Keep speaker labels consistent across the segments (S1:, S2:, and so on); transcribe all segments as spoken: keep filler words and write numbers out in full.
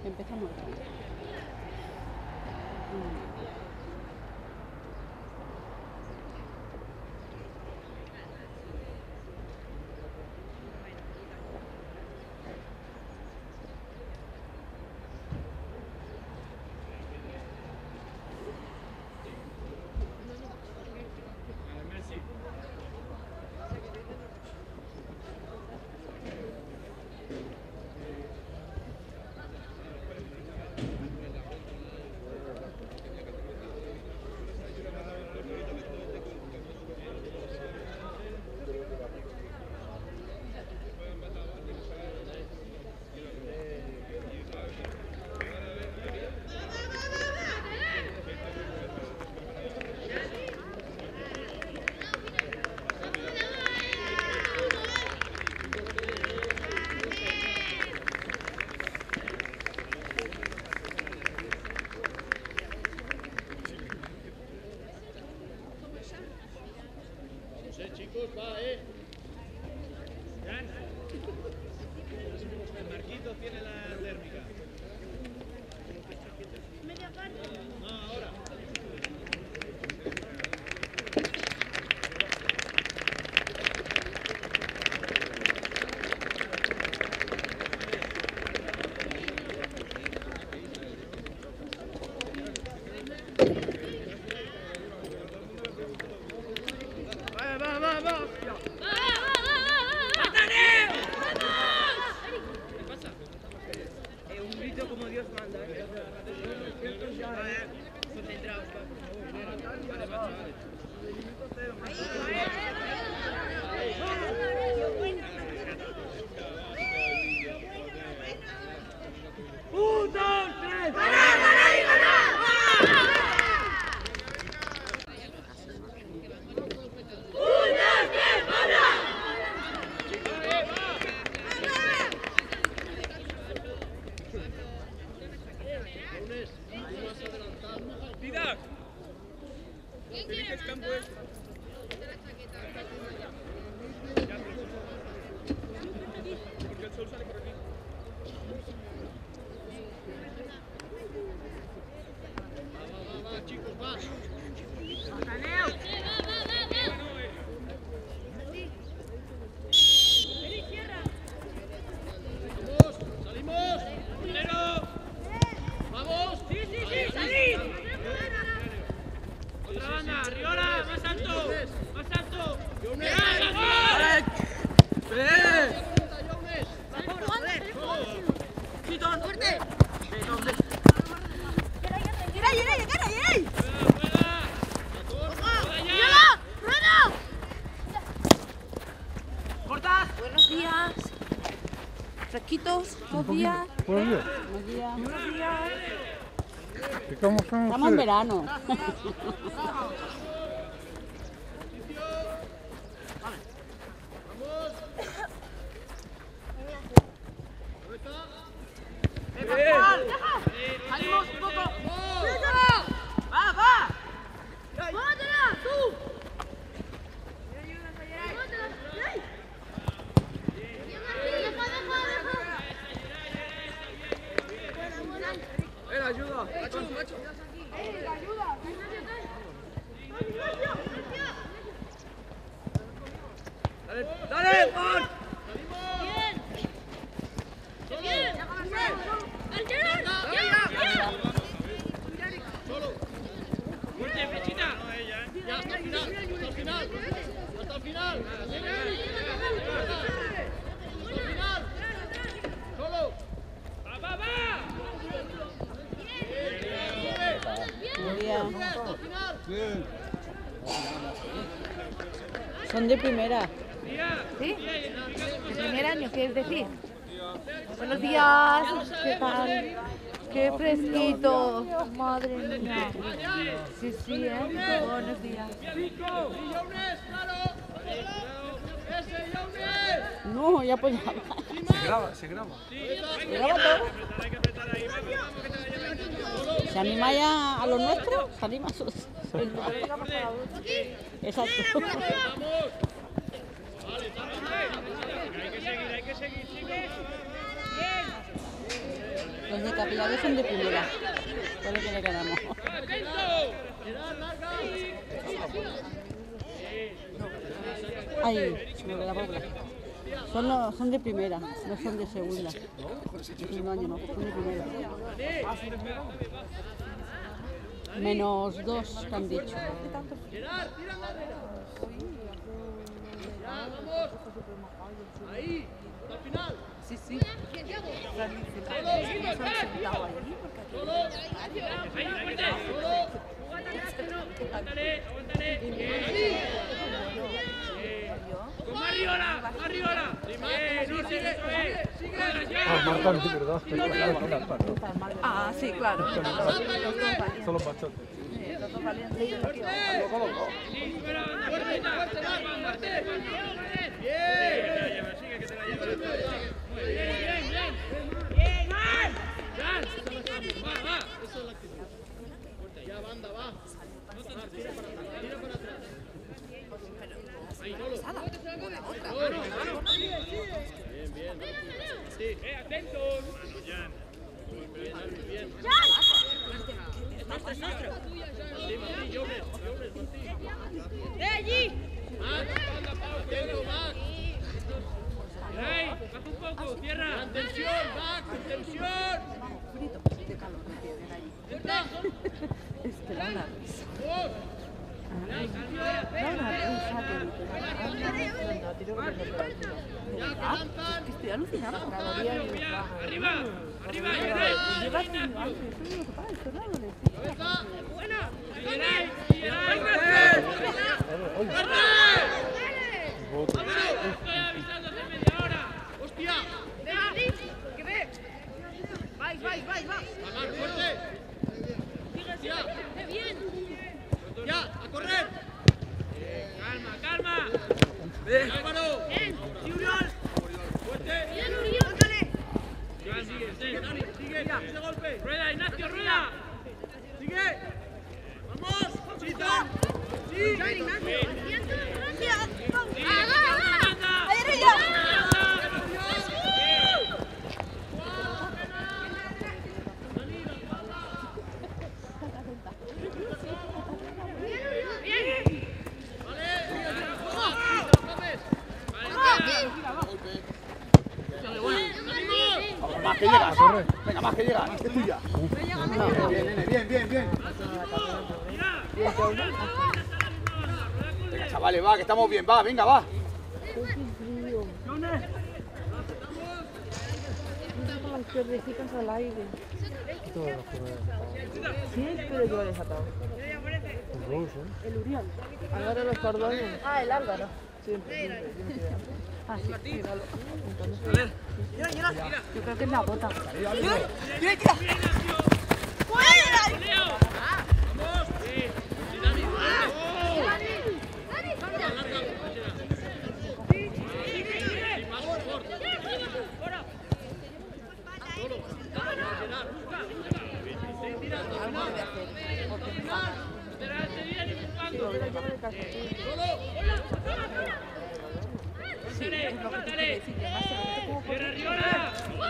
S1: Empezamos.
S2: Chicos, va, eh. El Marquito tiene la térmica.
S3: Media parte.
S2: No, ahora. Va, va, va, va.
S4: Un grito como Dios manda, ¿eh? Concentrados, vale, macho, vale. ¡Un, dos, tres! ¡Ganar, ganar y ganar! ¡Un, dos, tres, ganar!
S2: ¡Pida! ¿Qué es campo es? Porque el sol sale por aquí. Va, va, va, chicos, va. ¡Vamos! ¡Salimos! ¡Primero! ¡Vamos! ¡Sí, sí, sí! ¡Salid! ¡Otra banda! ¡Riola! ¡Más alto! ¡Más alto! ¡Vale! ¡Eh! ¡Chitón! ¡Fuerte!
S3: ¡Yeray, yeray, yeray, yeray!
S2: ¡Riola!
S3: ¡Rueda!
S4: ¡Cortas!
S1: Buenos días. Fresquitos, buenos días.
S5: Buenos días.
S1: Buenos días.
S4: ¡Buenos días!
S5: ¿Y cómo están
S1: Estamos en
S5: ustedes?
S1: verano.
S4: ¡Salimos un poco! ¡Va, va!
S3: ¡Bótela, tú!
S4: ¡Eh, ayuda! ¡Macho, macho! ¡Dale, dale, Juan!
S2: ¡Fuerte, flechita! ¡Ya, hasta el final! ¡Hasta el final! ¡Hasta el final! ¡Hasta el final! ¡Solo! ¡Va, va, va!
S1: Buenos días.
S2: ¡Hasta el final!
S1: Son de primera.
S3: ¿Sí? ¿De primer año, quieres decir? Buenos días. ¿Qué tal? ¡Qué fresquito! Madre mía. Sí, sí, ¿eh? Buenos días.
S1: No, ya pues ya.
S4: Se graba, se graba.
S1: ¿Se graba todo? ¿Se anima ya a los nuestros? ¿Se anima a sus...? Exacto.
S2: Hay que seguir, hay que seguir, chicos.
S1: Los de Capilares son de primera. Por lo que le ganamos. Ay, se me queda por hablar. Son, los, son de primera, no son de segunda. De segundo año, no, son de primera. Menos dos que han dicho.
S2: Ahí, al final.
S3: Sí, sí.
S2: ¡Toma Arriola! ¡Arriola! ¡Eh, no sigue! ¡Sigue!
S5: Ah, Marta, no es verdad.
S3: Ah, sí, claro.
S5: Son los bachotes.
S3: Los dos valientes.
S2: Ya, banda, va. Tira para atrás. Tira para atrás. Ahí, no lo. Bien, bien. Sí, eh, atentos. Mano, Jan. Bien, bien. Es nuestro, es nuestro. Sí, Martí, Jones, Jones, Martí. ¡Eh, allí! Max, banda, Pau, Pedro, Max. ¡Ey! ¡Baja un poco! ¡Cierra! ¡En tensión, Max! ¡En tensión!
S3: De calor me tienen allí.
S2: ¡Entra!
S3: Es que da una risa.
S2: ¡Dos!
S3: Da una risa que no tiro con el otro. Estoy alucinando cada día.
S2: ¡Arriba! ¡Arriba!
S3: Lleva sin ayudarse, esto no lo para, esto no lo necesita.
S2: ¡Buena! ¡Lideráis! ¡Lideráis! Estoy avisando hace media hora. ¡Hostia!
S3: ¿Qué ves? Vais, vais, vais, vais.
S2: ¡Agar, fuerte! ¡Hostia!
S3: Bien.
S2: ¡Ya! ¡A correr! ¡Calma, calma! ¡Álvaro! ¡Bien! ¡Sí, Uriol! ¡Fuerte! ¡Bien, Uriol! ¡Dale! Sigue, sigue, Dani, sigue, ese golpe. ¡Rueda, Ignacio, rueda! ¡Sigue! ¡Vamos! ¡Sí, Tom! ¡Sí! ¡Dale, Ignacio! ¡Gracias! ¡Agarra! ¡Ahí arriba!
S6: Más que llega, corre. Venga, más que llega. Es tuya. Bien, bien, bien, bien. Venga, chavales, va, que estamos bien, va, venga, va.
S3: Las pierdecitas al aire. Sí, pero yo he desatado. El Uriol. Álvaro los cordones. Ah, el Álvaro. Siempre, siempre, siempre. Ah, sí, míralo. Entonces, mira, mira, mira. Yo creo que es la bota. Mira, mira, mira. ¡Fuera!
S2: ¡Vamos! ¡Sí! ¡Sí, Dani! ¡Cierra Riola!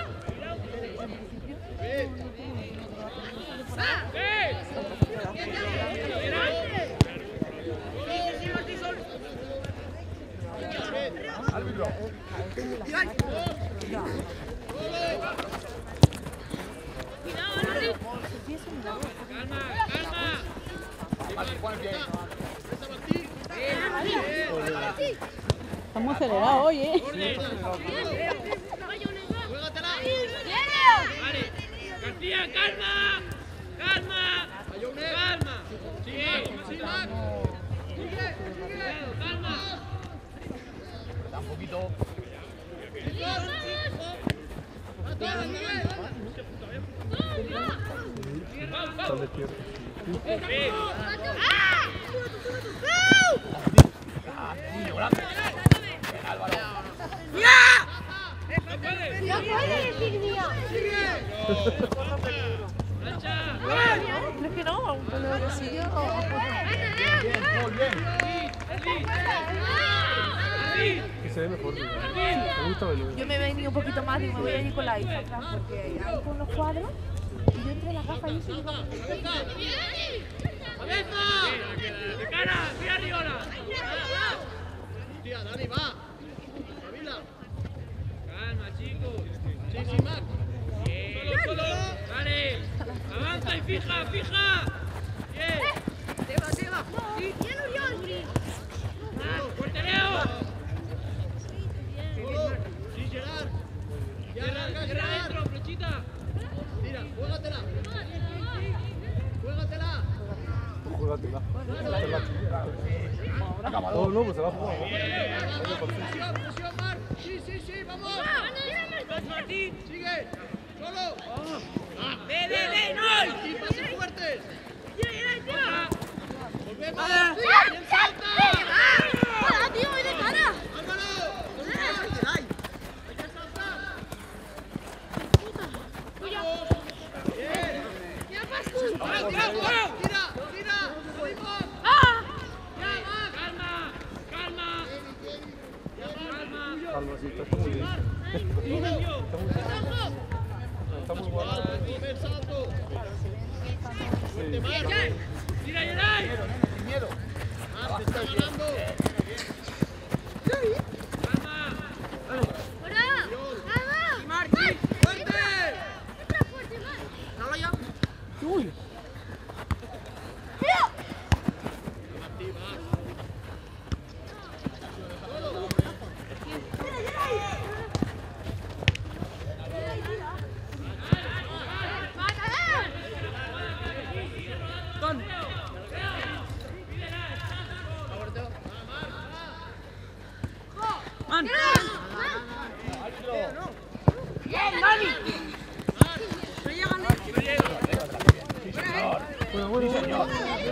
S1: Estamos acelerados hoy, ¿eh?
S2: Vale. García, calma. Calma. Calma. Sigue. Sigue. Calma.
S6: Da un poquito.
S5: Están despiertos.
S3: ¡No puede decir mío! Es que no, pero que sí yo.
S6: Bien, muy bien.
S5: Que se ve mejor. Me gusta verlo.
S3: Yo me he venido un poquito más y me voy a ir con la hija atrás porque hay con los cuadros y yo entre las gafas y se
S2: ¡Cabeza! ¡De cara! ¡Mira Riola!
S6: Tía, Dani, va. Kabila.
S2: Calma, chicos.
S6: Sí, sí, Mac.
S2: Solo, solo. Dale. Avanza y fija, fija. Bien.
S7: Seba, Seba. Sí, bien, Uriol.
S2: ¡Fuerte, Leo!
S6: Solo. Sí, Gerard. Ya,
S2: Cierra,
S6: arranca,
S2: cierra
S6: Gerard.
S2: adentro, flechita.
S6: Tira, juégatela. Juégatela.
S5: Juégatela. No, no, pues se va a jugar.
S6: Presión, presión, Marc. Sí, sí, sí, vamos.
S2: Vamos, Martín.
S6: Sigue. Solo.
S2: ¡Ve, ve, ve! ¡No!
S6: Aquí, pases fuertes.
S2: Otra.
S6: Volvemos.
S2: Ah.
S6: ¡Bien, salta!
S7: ¡Hola, tío! ¡Voy de cara!
S6: ¡Álvaro! ¡Hay que saltar! ¡Vamos! ¡Bien!
S7: ¡Ya, Pascu!
S2: ¡Bravo, bravo, bravo!
S6: ¡Tira! ¡Tira! ¡Salimos!
S7: ¡Ah!
S2: ¡Calma! ¡Calma! ¡Calma!
S5: Calma, sí, está muy bien. Está muy bueno.
S6: ¡Vale, primer salto! ¡Fuerte, Marc!
S2: ¡Tira, Geray!
S6: ¡Sin miedo! ¡Marc, te está ganando!
S2: ¡Calma!
S7: ¡Fuera! ¡Vamos! ¡Marchi!
S6: ¡Fuerte!
S7: ¡Entra fuerte, Marc!
S6: ¡Dale ya!
S1: Uy,
S6: Martí, va.
S5: Bueno, bueno, bueno.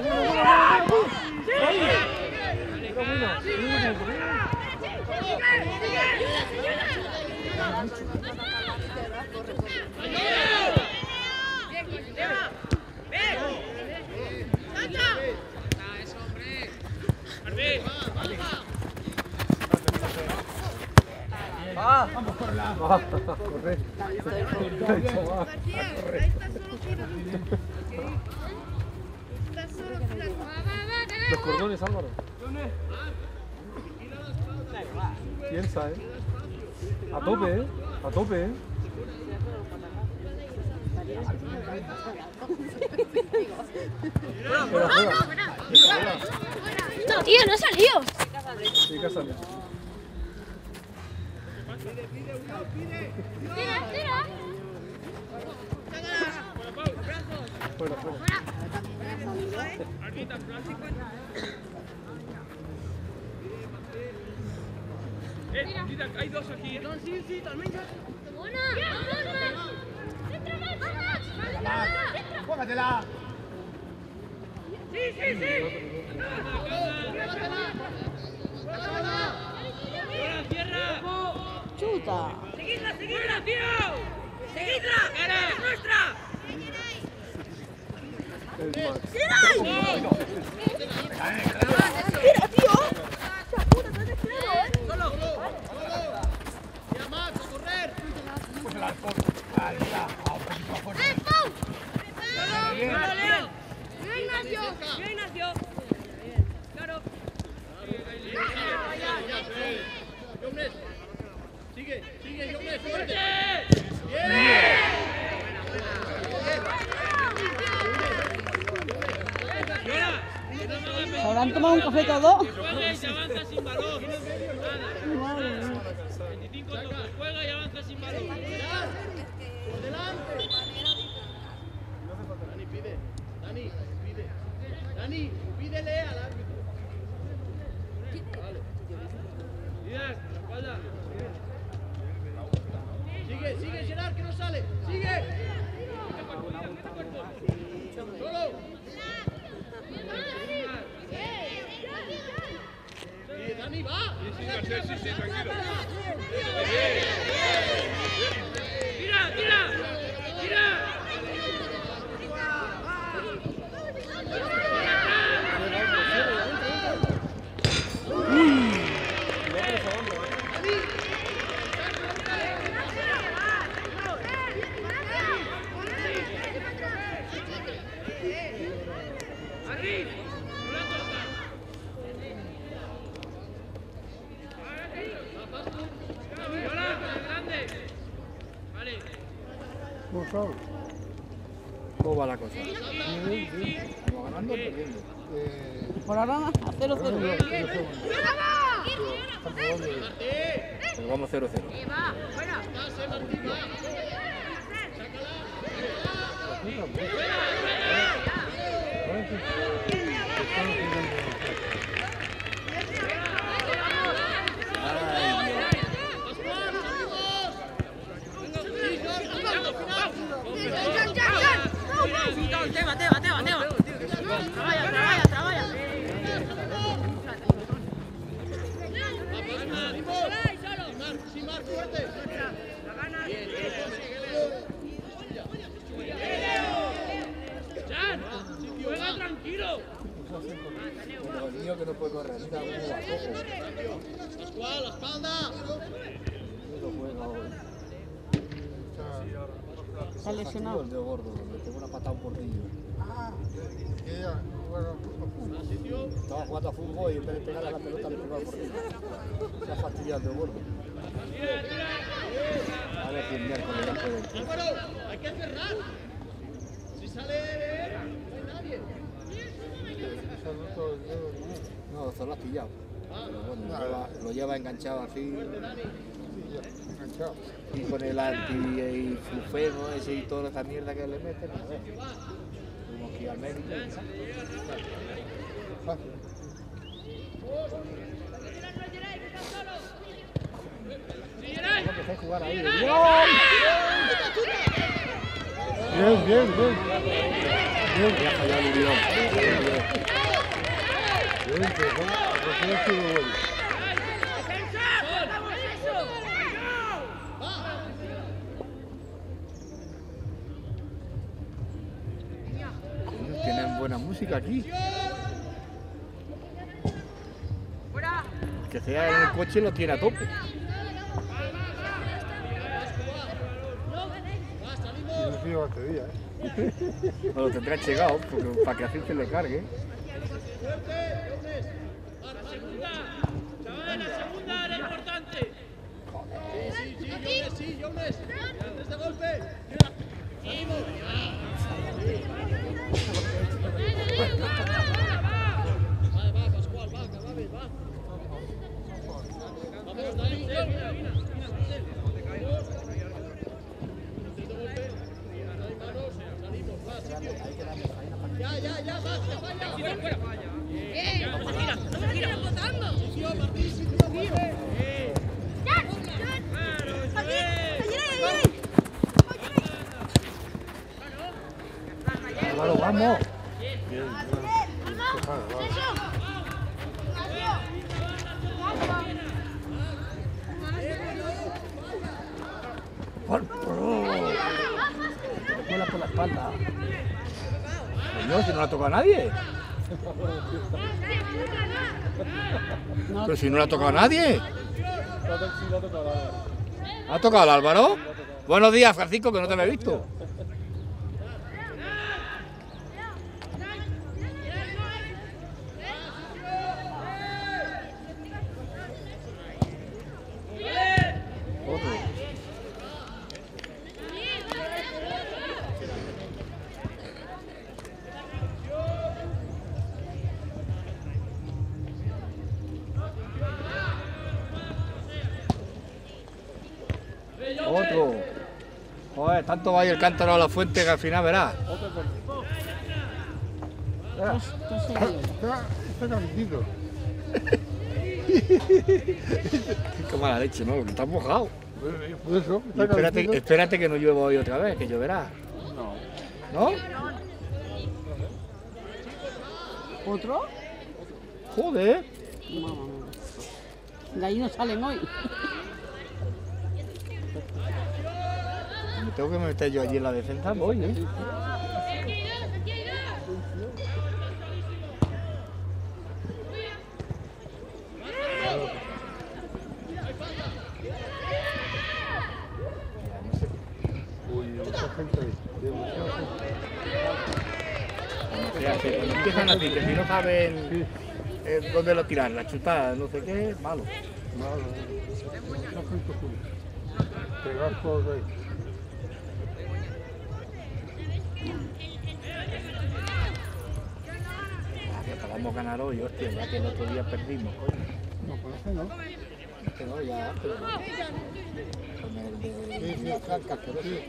S6: ¡Va!
S5: Va, corre.
S7: Ahí está solo Kira. Está solo Kira. Va, va, va,
S5: Los cordones, Álvaro. Piensa, eh. A tope, eh. A tope, eh. Espera, espera.
S7: No, tío, no ha salido.
S5: Sí, que ha salido.
S7: Tira, tira.
S5: Fuera, fuera.
S2: Eh, mira, hay dos aquí, ¿eh? Sí, sí, también ya.
S7: Buena. Entra más, vamos. Entra.
S6: ¡Juégatela!
S2: Sí, sí, sí. ¡Ahora, cierra!
S1: chuta.
S2: ¡Seguidla, seguidla, tío! ¡Seguidla! ¡Es nuestra!
S5: Es Max.
S7: Mira, tío. Se apura, te has descuidado, ¿eh?
S6: ¡Solo! ¡Solo! ¡Ya, Max, a correr!
S7: ¡Eh, Pau!
S2: ¡Solo, Leo!
S7: ¡Mira, Ignacio!
S2: ¡Mira, Ignacio! ¡Claro!
S6: ¡Jones! ¡Sigue! ¡Sigue, Jones! ¡Fuerte!
S2: ¡Fuerte!
S6: ¡Bien!
S2: ¡Ahora!
S1: ¿Se habrán tomado un café todos?
S2: Juega y se avanza sin balón. Nada.
S1: Madre mía.
S2: veinticinco toques. Juega y avanza sin balón.
S6: ¡Por delante! Dani, pide. Dani, pide. Dani, pídele al árbitro. Vale.
S2: Díaz, la espalda.
S6: Sigue, sigue, Gerard, que no sale. ¡Sigue! ¡Solo! Sí, Dani, va.
S2: Tira, tira. Tira.
S5: ¿Cómo sabes?
S6: ¿Cómo va la cosa?
S5: Bien, bien.
S6: ¿Estamos ganando o perdiendo?
S5: Eh,
S1: Por ahora a cero cero.
S6: Pero vamos cero cero.
S2: Tema, tema, tema, tema. Trabaja, trabaja, trabaja. Juega tranquilo.
S6: Como el niño que no puede correr, mira cómo va poco.
S2: Pascual, la espalda.
S6: No juega hoy.
S1: Está lesionado.
S6: El dedo gordo, le tengo una patada a un portillo.
S5: ella, bueno,
S6: Estaba jugando a fútbol y en vez de pegarle a la pelota le pegó al portillo. Se ha fastidiado el dedo gordo. A ver si el miércoles ya puede.
S2: Álvaro, hay que cerrar. Si sale él, no hay nadie.
S5: saludo el dedo, ¿no?
S6: No, se lo has pillado. Pero bueno, lo lleva, lo lleva enganchado así.
S5: Sí, ya, enganchado.
S6: Y con el anti-flufeno ese y toda esa mierda que le meten, a ver. Tuvimos que ir al médico.
S5: Fácil.
S6: Tengo que hacer jugar ahí.
S5: Bien, bien, bien. Bien,
S6: Ya ha fallado el guión.
S5: bien, pero no, ha sido bueno.
S6: Tienen buena música aquí. Que sea en el coche lo tiene a tope.
S5: No tiene batería, ¿eh?
S6: No lo tendrá llegado porque, para que así se le cargue.
S2: La segunda, chaval, la segunda era importante. Sí, sí, sí, Jones, sí, Jones. Antes de golpe. ¡Ánimo! Va, va, Pascual, va, Cababe, va. Vamos, dale, Miguel, mira, mira, mira, Miguel. Antes de golpe, no hay manos, salimos, va, sitio. Ya, ya, ya, va, ya, vaya, fuera, fuera. Bien, no me giras, no me giras. Sitio, Martín, sitio, Martín.
S6: Álvaro, vamos.
S5: Bien, bueno. Vale, vale.
S6: Vuela por la espalda. Señor, si no la toca a nadie. Pero si no la ha tocado a nadie. ¿Ha tocado al Álvaro? Buenos días, Francisco, que no te había visto. Otro. Otro. Joder, tanto va ahí el cántaro a la fuente que al final verás. Verás.
S5: Está, está calentito.
S6: Qué mala leche, ¿no? Que está mojado.
S5: Por eso,
S6: Y
S5: está
S6: espérate,
S5: calentito.
S6: espérate que no llueva hoy otra vez, que lloverá. No. ¿No?
S1: ¿Otro?
S6: Joder.
S1: Mamá mía. De ahí no salen hoy.
S6: Me tengo que meter yo allí en la defensa, voy, ¿eh?
S5: Uy, mucha gente ahí. Demasiada gente.
S6: Cuando se hace- cuando empiezan así, que si no saben
S5: Sí,
S6: eh, dónde lo tirar, la chutada, no sé qué, es malo.
S5: malo. Mucha gente junta. Pegar todos ahí.
S6: Que podamos ganar hoy, hostia, ya que el otro día perdimos, coño.
S5: No, con ese no.
S6: Este no, ya, pero con el de Villa Franca, que no sé.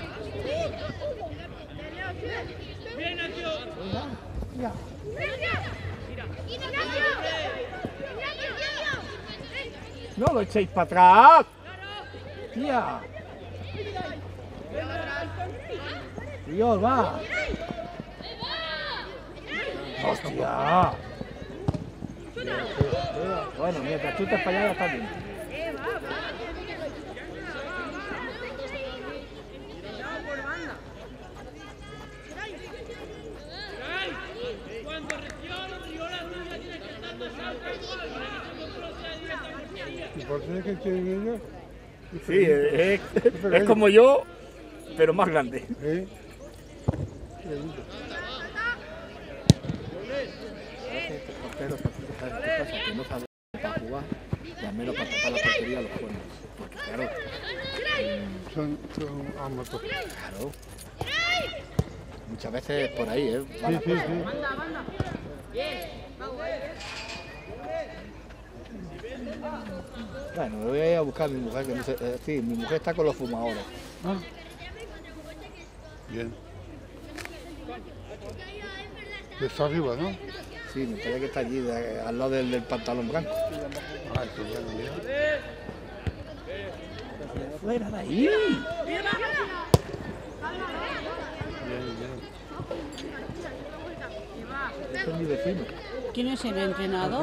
S6: Ya. No lo echéis para atrás. Tía. Dios, va. Hostia. Bueno, mientras tú te para allá ya está bien.
S2: Cuando Region, Riola, Rubia tiene que estar más alta igual, para que tu control sea directo a portería.
S5: ¿Y por qué que tienen ellos?
S6: Sí, es, es como yo, pero más grande.
S5: ¿Eh?
S6: Pero que no sabe para jugar y al menos para tapar la portería los ponen. Porque claro,
S5: Son, son ambos.
S6: claro. Muchas veces por ahí, ¿eh? Va
S5: Sí,
S6: la
S5: sí,
S6: cosa.
S5: sí.
S6: Bueno, me voy a ir a buscar a mi mujer, que no sé, eh, sí, mi mujer está con los fumadores.
S5: Ah. Bien. Está arriba, ¿no?
S6: Sí, me parece que está allí, de- al lado del, del pantalón blanco.
S5: Ay, qué bien, bien.
S6: ¡Fuera de ahí!
S5: Bien, bien.
S6: Este es mi vecino.
S1: ¿Quién es el entrenador?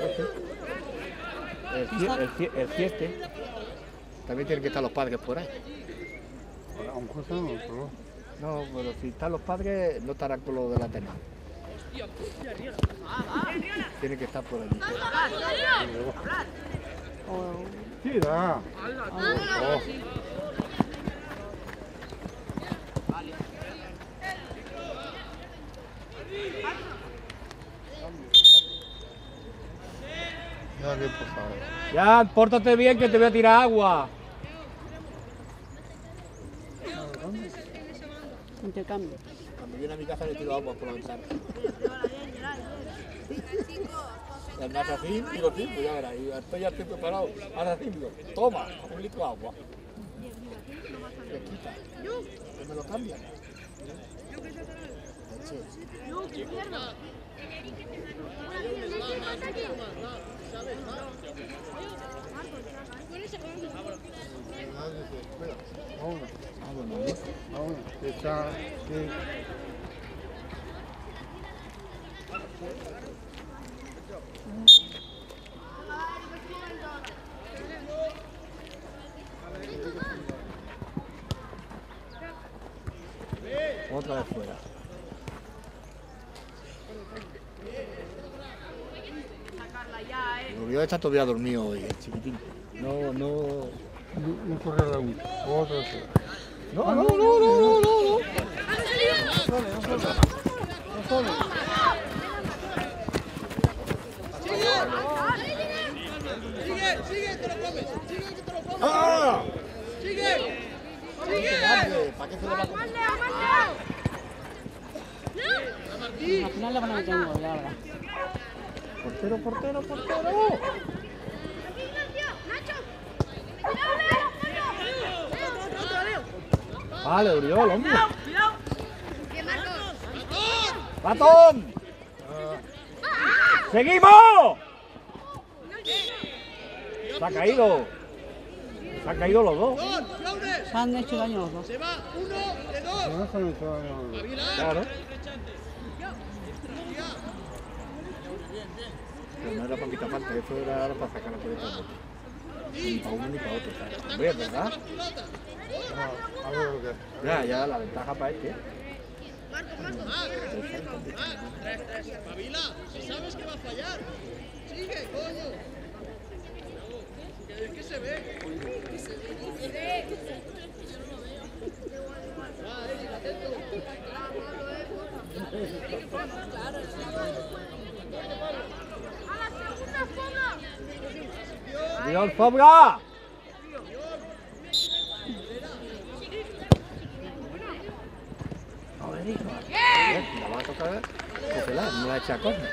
S6: El, cie- el, cie- el siete. También tienen que estar los padres por ahí.
S5: A un cosa no, pero...
S6: No, pero si están los padres, no estarán con los de la Ateneo. Tienen que estar por allí.
S5: Tira. Oh. Ya que por favor.
S6: Ya, pórtate bien que te voy a tirar agua.
S1: Intercambio.
S6: Cuando viene a mi casa le tiro agua por la ventana. Y andas así, digo, sí, pues ya verás, y estoy ya estoy preparado. Ahora así, digo, toma, un litro de agua. Se quita. Y me lo cambian.
S5: Vámonos,
S6: Vámonos.
S5: vámonos. Está... Sí.
S6: Otra vez fuera. El Uriol está todavía dormido hoy, el chiquitín. No, no.
S5: No, no corre la un. Otra vez.
S6: No, no, no, no, no, no, no.
S2: Sigue, sigue, te lo comes. Sigue, que te lo comes.
S6: ¡Ah!
S2: Sigue.
S6: ¿Para qué se lo va a comer?
S1: Al final le van a meter un gol, ya verdad.
S6: Portero, portero, portero. Vale, Uriol, hombre. ¡Ratón! ¡Seguimos! Se ha caído. Se han caído los dos.
S2: Dos, Jones.
S1: Se han hecho daño los dos.
S2: Se va uno de dos.
S5: No se me está dando.
S6: Claro. Pero no era para quitar falta, eso era ahora para sacar la pelota. Ni para uno ni para otro. ¿Sabes? Hombre, ¿verdad?
S5: Ah, a ver lo que...
S6: Ya, ya, la ventaja para este.
S2: Tres, tres. Espabila. Si sabes que va a fallar. Sigue, coño. Que es que se ve.
S6: ¡Dios, Fabra! A ver. deja congelar, no la echa a córner.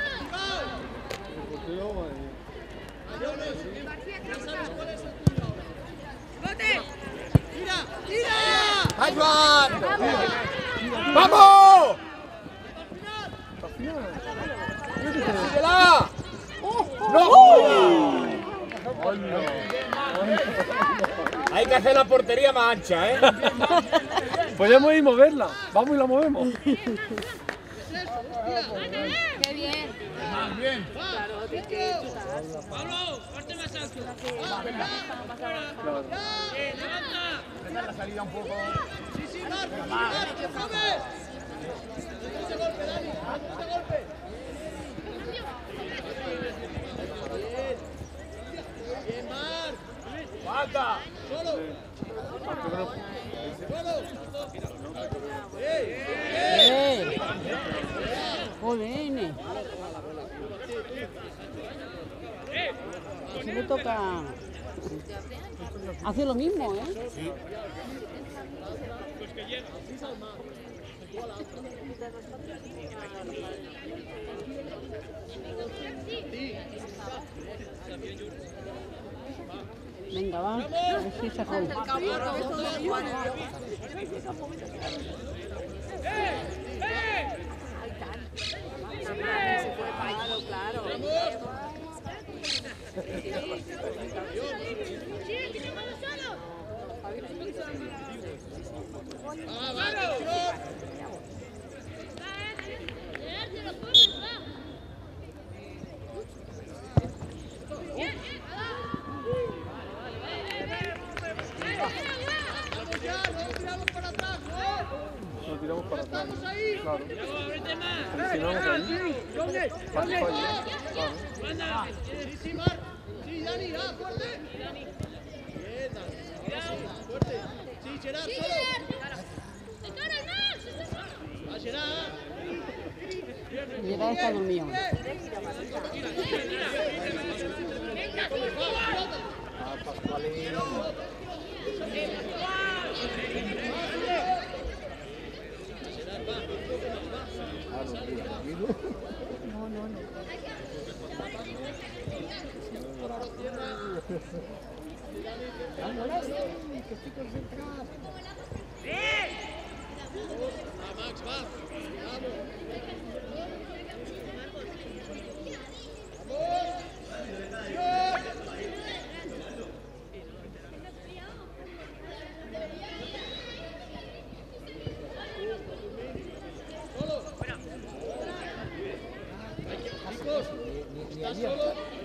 S2: ¡Tira! ¡Tira!
S6: ¡Ayuan! ¡Vamos! ¡Síguela! ¡No! Hay que hacer la portería más ancha, ¿eh?
S5: Podemos ir a moverla. Vamos y la movemos.
S3: ¡Qué bien!
S6: Más bien.
S3: Claro, tienes que chutar.
S2: ¡Pablo! ¡Parte más alto!
S4: ¡Eh, levanta!
S6: Dejar la salida un poco.
S2: ¡Sí, sí, Marc! ¡Marc! ¡Sabes! ¡Ese golpe, Dani! ¡Ese golpe! ¡Bien, Marc!
S6: ¡Falta!
S2: ¡Solo! ¡Solo! ¡Eh!
S1: ¡Eh! ¡Jolene! Se le toca... Hace lo mismo, ¿eh? Venga, va. A ver si se gol.
S3: Claro, claro.
S5: Nos tiramos para atrás. Claro.
S2: ¡Ábrete más!
S5: Presionamos ahí. Para que falle. Claro.
S2: ¡Anda! ¡Sí, sí, Marc! ¡Sí, Dani! ¡Ah, fuerte! ¡Bien, Dani! ¡Fuerte! ¡Sí, Gerard, solo! ¡Va, Gerard!
S1: Llega está dormido.
S6: Ah, Pascualín. Ah, no, mira, dormido.
S3: No, no, no.
S2: ¡Va, Max, va! ¡Vamos!
S6: Ni, ni ayer.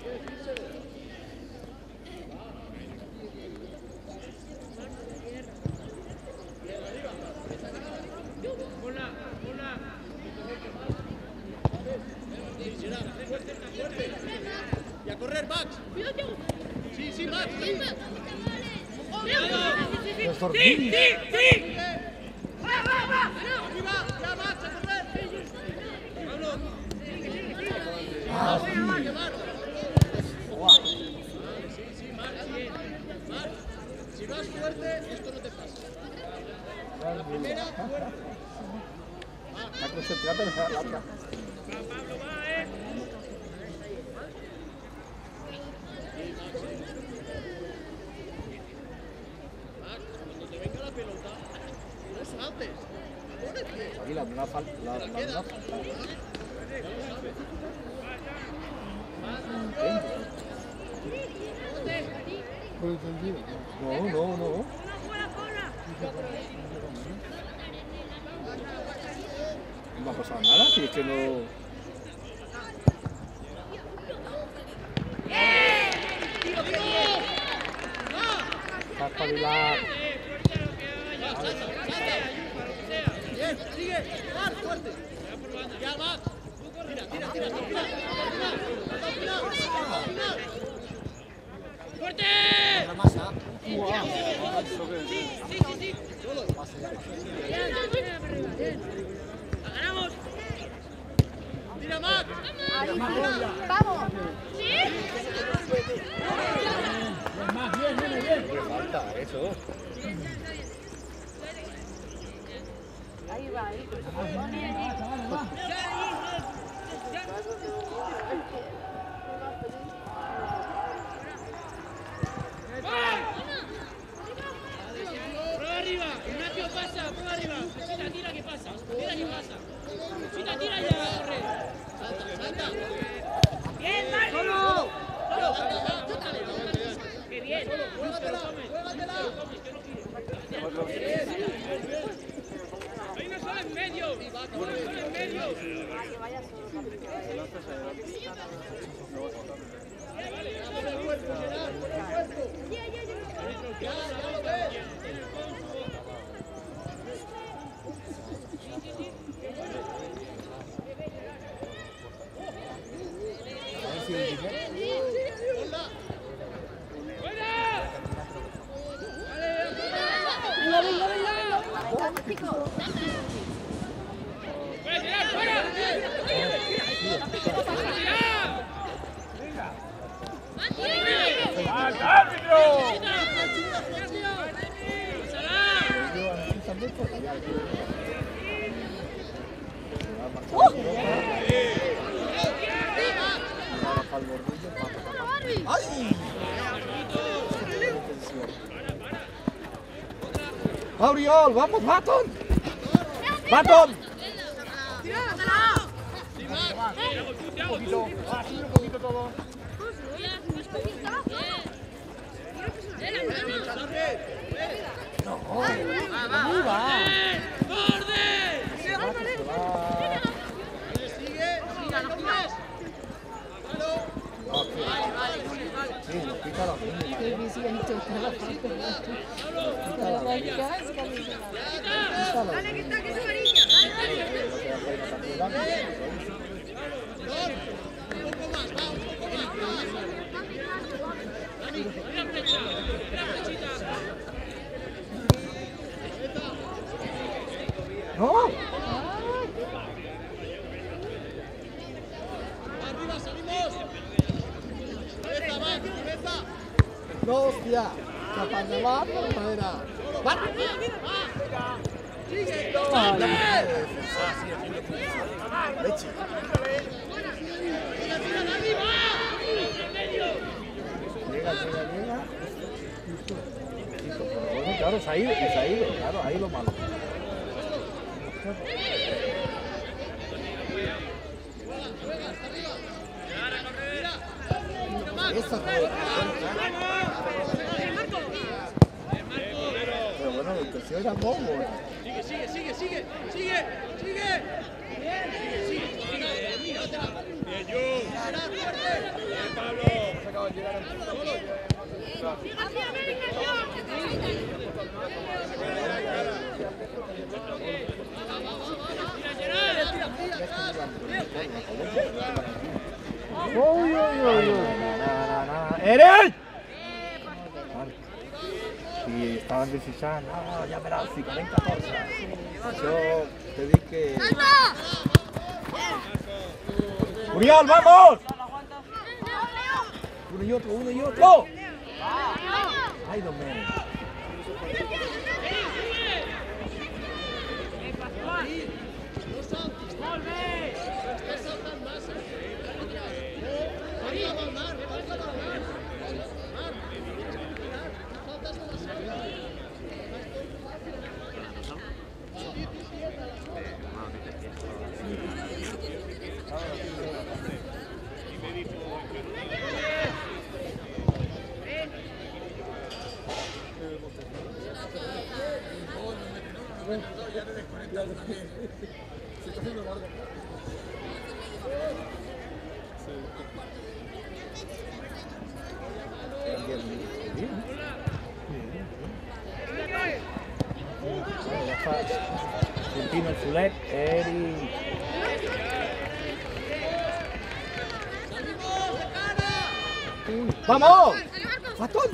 S2: ¡Hola! ¡Hola! Sí, Gerard, fuerte, fuerte. ¡Y a correr, Max! ¡Sí, sí, Max! ¡Sí!
S6: Los
S2: ¡Sí,
S6: dormidos.
S2: sí, sí! ¡Va, va, va! ¡Arriba! ¡Ya, Max, a correr! ¡Pablo! ¡Ah, sí! ¡Marc!
S6: Guau.
S2: Sí, sí, Marc, bien. Marc, si vas fuerte, esto no te pasa. La primera, fuerte.
S6: La concentrada en la otra.
S2: Pablo, va, eh. Max, cuando te venga la pelota, no saltes. Ponete.
S6: Aquí la una falta. La, la una falta. No, no, no. No me ha pasado nada, si es que no. Está espabilado.
S2: Bien, sigue. Más fuerte. Ya, Max. Tira, tira, tira. Hasta el final. Hasta el final. Hasta el final. ¡Fuerte! Sí, sí, sí, sí. Solo. ¡La ganamos! ¡Tira, Max!
S3: ¡Vamos!
S6: ¿Qué falta? Eso.
S3: Ahí va, ahí.
S2: Prueba arriba, Ignacio pasa, prueba arriba. Chita, tira que pasa, tira que pasa. Chita, tira ya, corre. Salta, salta. Bien, Dani. Solo. Solo. Qué bien. Hay una sola en medio. Una sola en medio.
S1: Venga, venga, venga, venga.
S2: ¡Fuera, fuera! ¡Fuera!
S4: ¡Árbitro!
S6: Auriol, vamos, Baton. Baton.
S4: Un poquito, ah, sí, un poquito todo.
S1: Ahí va.
S6: Sí, pícalo.
S7: Dale, que está, que es amarilla. Dale, dale.
S2: Un poco más, va, un poco más. Dani, mira flecha, mira flechita.
S6: ¡No!
S2: Arriba, salimos. Cabeza, va, cabeza.
S6: ¡No, hostia! ¡Capaz de va por madera! ¡Va!
S2: Sigue.
S6: ¡Leche!
S2: Tira, tira, Dani, va.
S6: Llega, llega, llega. Bueno, claro, se ha ido, se ha ido, claro, ahí lo malo. Esa joder. Pero bueno, la intención era bombo.
S2: Sigue, sigue, sigue, sigue, sigue, sigue. Bien, sigue, sigue. Mírate. Bien, yo. Bien, Pablo.
S6: ¡Uy, uy, uy! ¡Eres! Y estaban desechando, no, ya verás, si cuarenta cosas. Yo te dije... ¡Uriol, vamos! Uno y otro, uno y otro. ¡Ay, Dios mío! Argentino el Zulet, Eri. ¡Vamos! ¡Matón!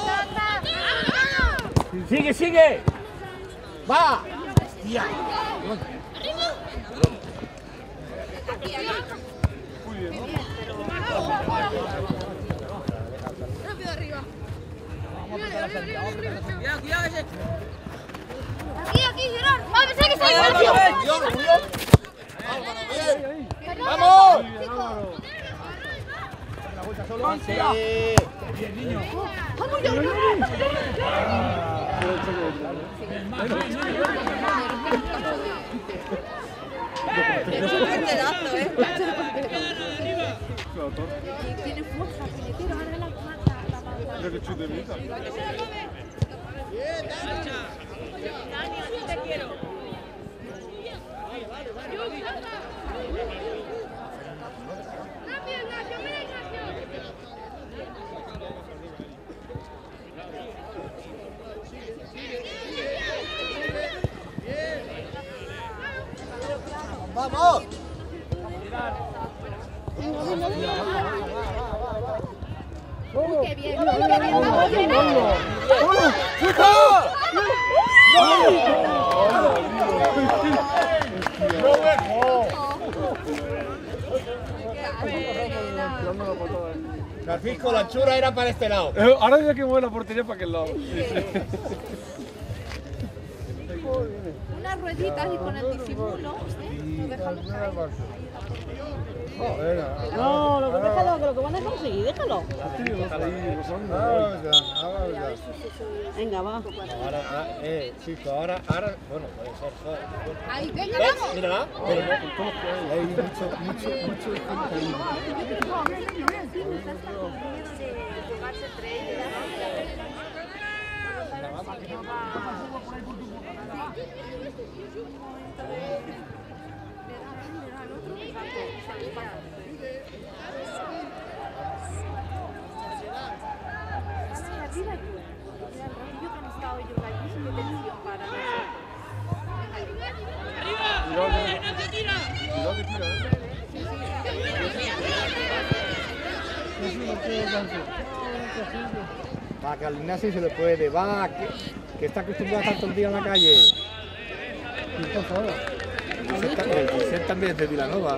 S6: ¡Sigue, sigue! ¡Va! ¡Ya!
S7: Rápido arriba. Arriba, arriba, arriba, arriba.
S2: Cuidado, cuidado ese.
S7: Aquí, aquí, Gerard.
S3: ¡Vamos, saque, saque, Ignacio!
S6: ¡Vamos!
S5: Bien, niño.
S3: ¡Vamos, yo!
S7: Es un porterazo, ¿eh?
S3: Tiene fuerza, puñetero, ahora la mata.
S5: Mira que chute de vida.
S7: Te quiero. Rápido, Ignacio, mira, Ignacio.
S6: ¡Vamos!
S3: Uy, qué bien, uy, qué bien, vamos, Gerard.
S6: Francisco, la anchura era para este lado.
S5: Eh, Ahora ya que mueve la portería para aquel lado.
S3: Unas rueditas y con el disimulo, ¿eh? Lo dejamos ahí.
S1: No, lo que déjalo, que lo que van a conseguir, déjalo. Venga, va.
S6: Ahora, ah, eh, chico, ahora, ahora, bueno, puede ser, joder.
S3: Ahí, venga,
S6: ¿Ves?
S3: vamos.
S6: Mírala, pero no, hay mucho, mucho, mucho contenido.
S5: Cuidado que tira, ¿eh?
S6: Va, que al Ignacio se le puede, va, que, que está acostumbrado a estar todo el día en la calle. El Vicente también es de Vilanova.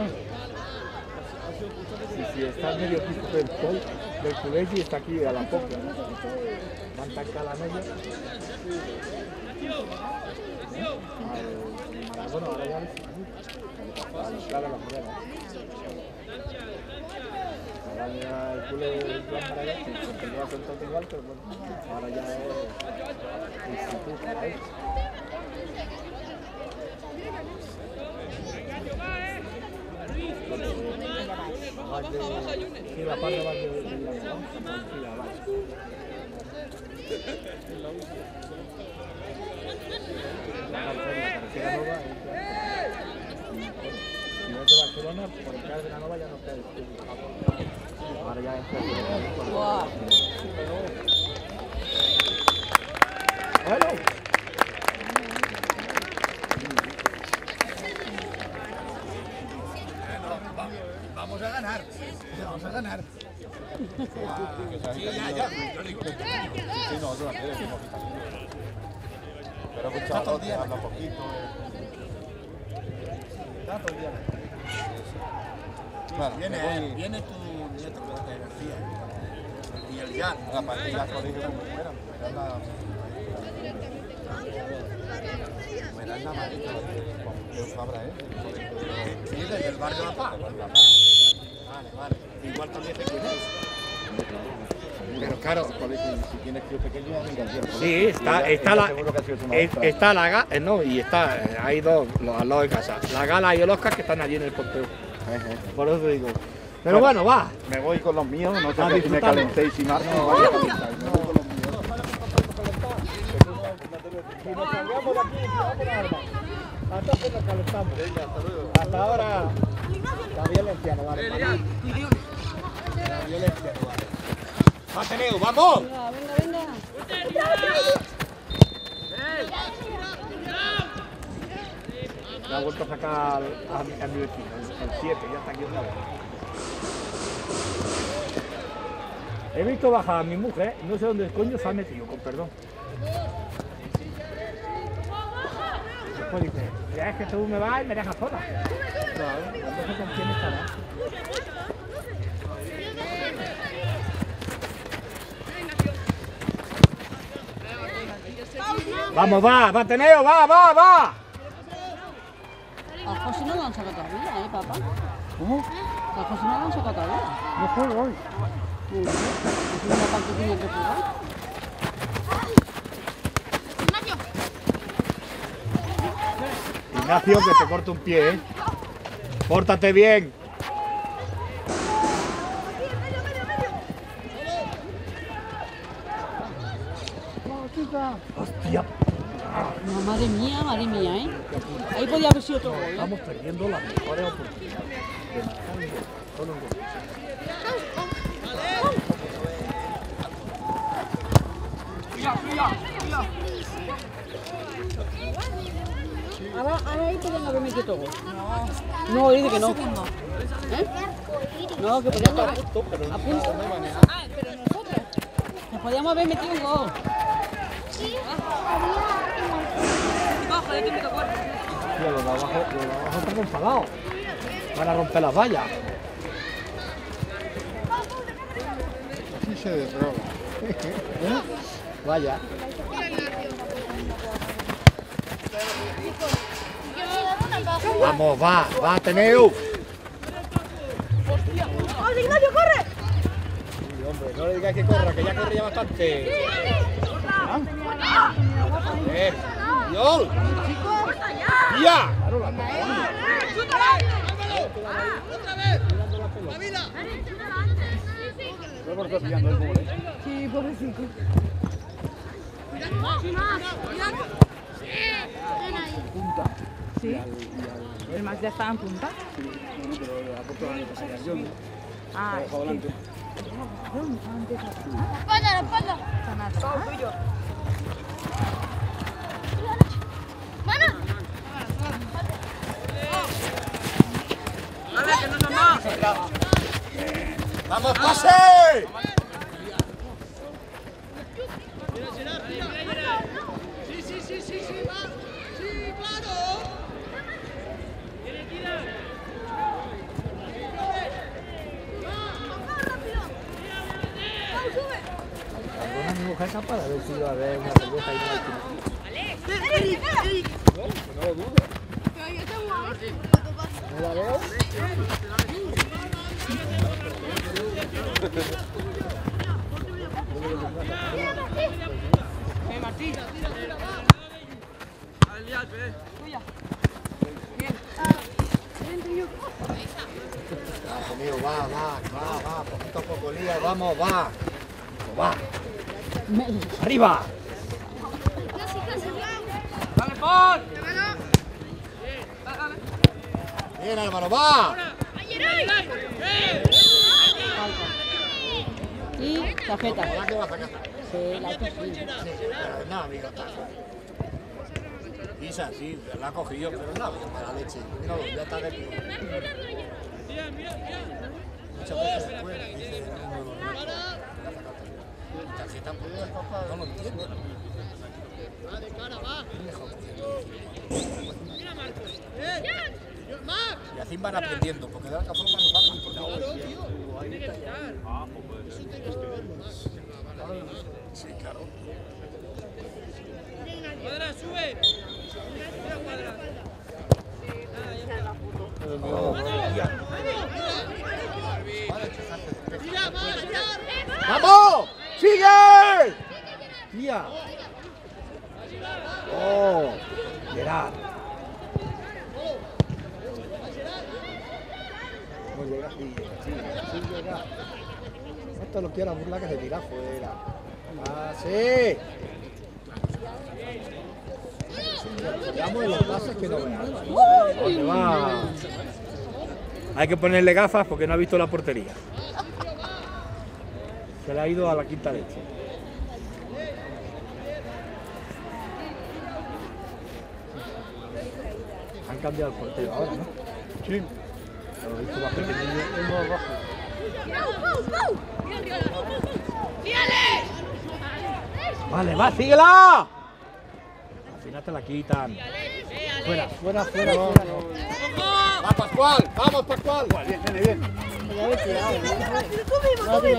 S6: Sí, sí, está medio piso del sol, del colegio y está aquí a la poca. Van tan cada media. Bueno, ahora ya es claro, la primera. Ahora ya el culo es Juan Maragall, que continúa con todo igual, pero bueno, ahora ya es instituto. ¿Eh? Sí, la parte va de la si no es de Barcelona, por el caso de la Nova ya no está el ahora ya es bueno. Vamos a ganar, vamos a ganar. Sí, ya, ya. Sí, no, yo la quiero. Pero escucha, todo el día habla poquito. Está todo el día. Claro, viene, viene tu nieto de García y el Jan. La partida colegio como fueran, pero la Era en la marita, yo sabrá, ¿eh? Sí, desde el barrio La Paz. Vale, vale. Igual también se quiere. Pero claro, si tienes críos pequeños, sí, está, está la, está la gala, no, y está, hay dos los, al lado de casa, la Gala y el Oscar que están allí en el porteo. Por eso te digo. Pero bueno, va. Me voy con los míos, no sé si me calentéis y más. No, vaya a calentar. Me voy con los míos. Si nos cambiamos de aquí, vamos a armas. Hasta que nos calentamos. Hasta ahora. La violencia no vale. La violencia no vale. ¡Ateneo, vamos!
S1: Venga, venga, venga.
S6: Me ha vuelto a sacar a, a mi vecino, el siete, ya está aquí otra vez. He visto bajar a mi mujer, no sé dónde coño se ha metido, con perdón. Después dice, ya es que tú me vas y me dejas sola. Claro, entonces con quién estará. Vamos, va, va, Ateneo, va, va, va.
S1: A José no lo han sacado todavía, ¿eh, papá?
S5: ¿Cómo?
S1: A José no lo han sacado todavía.
S5: No juego hoy.
S1: Muy bien. Es una parte que tiene que jugar.
S6: Ignacio, que te corta un pie, ¿eh? Pórtate bien. Hostia.
S1: No, madre mía, madre mía, ¿eh? Ahí podía haber sido otro gol, ¿eh?
S6: Estamos perdiendo las mejores oportunidades. Solo un gol.
S1: Ahora, ahora ahí podían haber metido otro gol. No, dice que no. ¿Eh? No, que podíamos a punto. Que podíamos haber metido un gol.
S6: Tío, los de abajo, los de abajo están enfadados. Van a romper las vallas.
S5: Así se desroba.
S6: ¿Eh? Vaya. Vamos, va, va, Ateneo.
S7: ¡Vamos, Ignacio, corre!
S6: Sí, hombre, no le digáis que corra, que ya corre ya bastante. Eh, ¡Yol! ¡Ya!
S3: Sí, pobrecito. ¿Sí? ¿El Max ya estaba en punta? Ah, es que...
S7: ¡Espalda, la espalda!
S3: Están atrás.
S7: ¡Mano!
S2: Dale, que no son más.
S6: ¡Vamos, pase!
S2: Sí, sí, sí, sí, sí, va. Sí, claro. Tiene que ir.
S6: Alguna mi mujer capaz de haber sido a ver una cerveza y no hay
S7: ¡Eric, Eric!
S6: No lo dudo. ¿No la veo? Amigo, va, va, va, va, poquito a poco, Lía, vamos, va. Va. ¡Arriba!
S2: Dale, Paul.
S6: Bien, Álvaro, va.
S1: Y tarjeta.
S6: ¿Verdad que va a sacar?
S1: Sí, la otra sí.
S6: Pero no, amigo, está. Isa, sí, la ha cogido, pero no, para la leche. No, ya está de pie. Muchas veces después dice, no, no, no, no. Tarjeta, pues, no lo entiendo.
S2: Va de cara, va. Mira, Marcos. ¡Eh! ¡Marc!
S6: Y así van aprendiendo, porque de otra forma nos van a importar.
S2: Tiene que estar.
S6: Sí, claro.
S2: Cuadra, sube. Mira, Cuadra. Mira, va,
S6: ¡Vamos! ¡Sigue! ¡Tía! ¡Oh! Gerard. No llega, sí, sí, sí llega. Esto lo quiero burlar que se tira afuera. ¡Ah, sí! Llamo de los pasos que no vean. ¿Dónde va? Hay que ponerle gafas porque no ha visto la portería. Se le ha ido a la quinta leche. Han cambiado el portero ahora, ¿no?
S5: Sí.
S6: Lo he visto más pequeño.
S5: Uno abajo.
S6: Vale, va, síguela. Al final te la quitan. Fuera, fuera, fuera, fuera. Va, Pascual, vamos, Pascual.
S5: Bien, viene bien.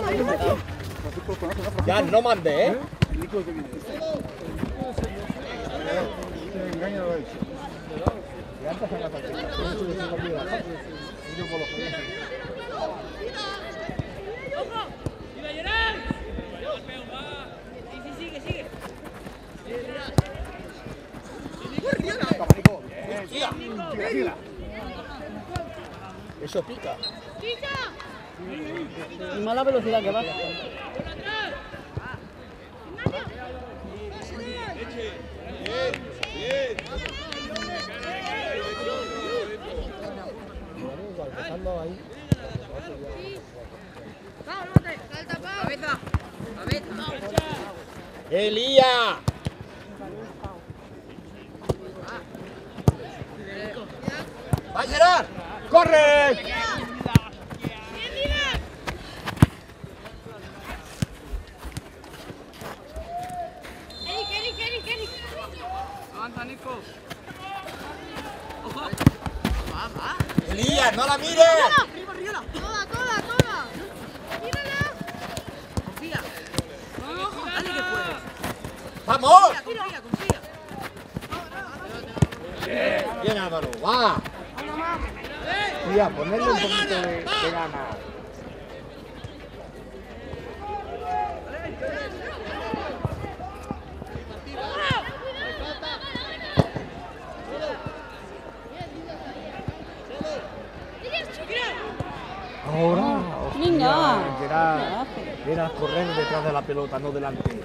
S6: Ya no mande, ¿eh?
S5: El Nico que viene.
S6: Eso pica.
S1: Y mala velocidad que va.
S7: Cabeza, cabeza.
S6: ¡Elía! ¡Va a Gerard! ¡Corre!
S2: Avanza, Nico. Ojo.
S6: ¡Elías, no la mires!
S7: Toda, toda, toda. Mírala.
S2: Confía. Ojo, dale que puedes.
S6: ¡Vamos!
S2: Confía, confía.
S6: Bien, Álvaro, va. Mira, ponerle un poquito de, de gana. Ahora,
S1: Venga.
S6: Era, era correr detrás de la pelota, no delante.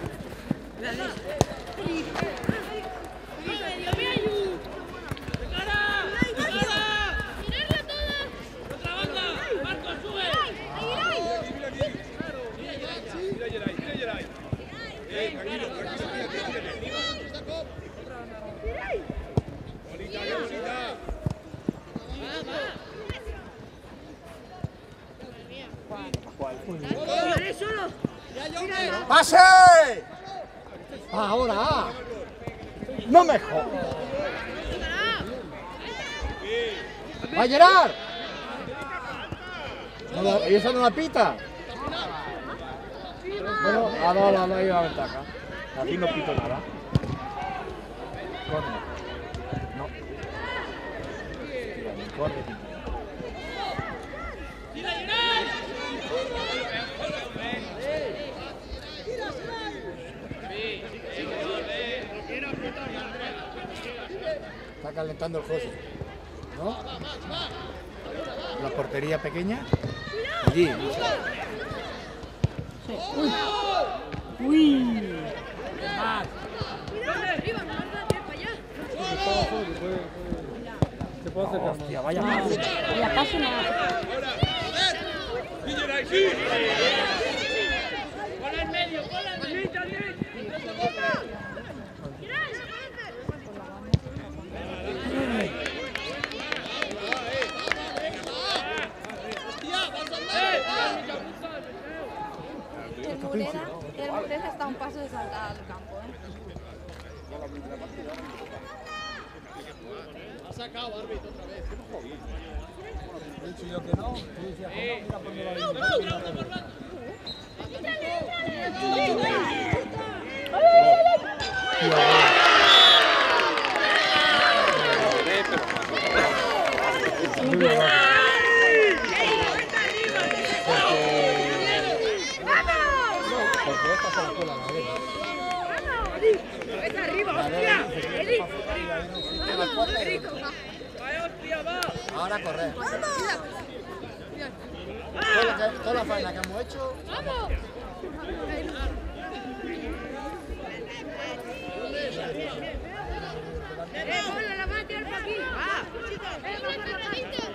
S6: ¡Pase! Ahora. No me jodas. ¡Va a Gerard! No, ¿y eso no la pita? Bueno, a no, no, no hay una ventaja. Aquí no pito nada. Corre. No. Corre. Está calentando el José, ¿no? La portería pequeña. Allí.
S1: Sí. Uy. Uy.
S5: Se puede acercar.
S6: Hostia, vaya
S1: No,
S6: madre.
S1: la paso nada.
S2: Ponla en medio, ponla en medio.
S3: El Morena, el Morena está a un paso de saltar al campo, ¿eh?
S2: Ha sacado árbitro otra vez.
S5: He dicho yo que no. Yo decía, mira por dónde va a ir.
S6: Ahora correr. Toda la, toda la faena que hemos hecho.
S7: ¡Vamos! ¡Eh, ponla, la van a tirar para aquí! ¡Ah! ¡Eh, ponla, la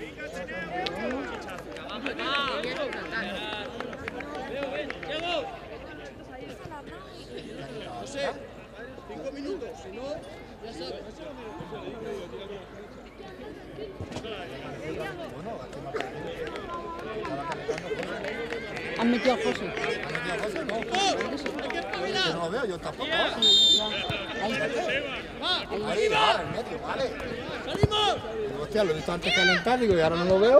S2: José, cinco minutos, si no, ya sabes.
S1: Han metido a José.
S6: Yo no lo veo, yo tampoco.
S1: Ahí.
S6: Ahí, va, en medio, vale. ¡Salimos! Hostia, lo he visto antes calentar, digo, y ahora no lo veo.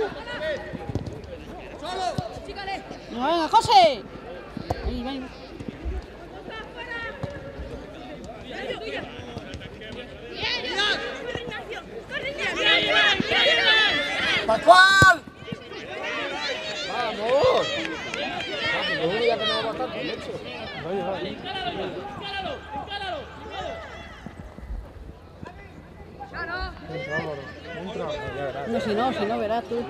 S1: No, venga, José. Ahí, va.
S7: ¡Corre,
S6: ¡Pascual! ¡Vamos! Es un día que no va bastante, leche.
S5: No ha llegado.
S2: Encáralo, encáralo, encáralo.
S5: Entra, Álvaro. Entra. Ya verás.
S1: No, si no, si no, verás tú.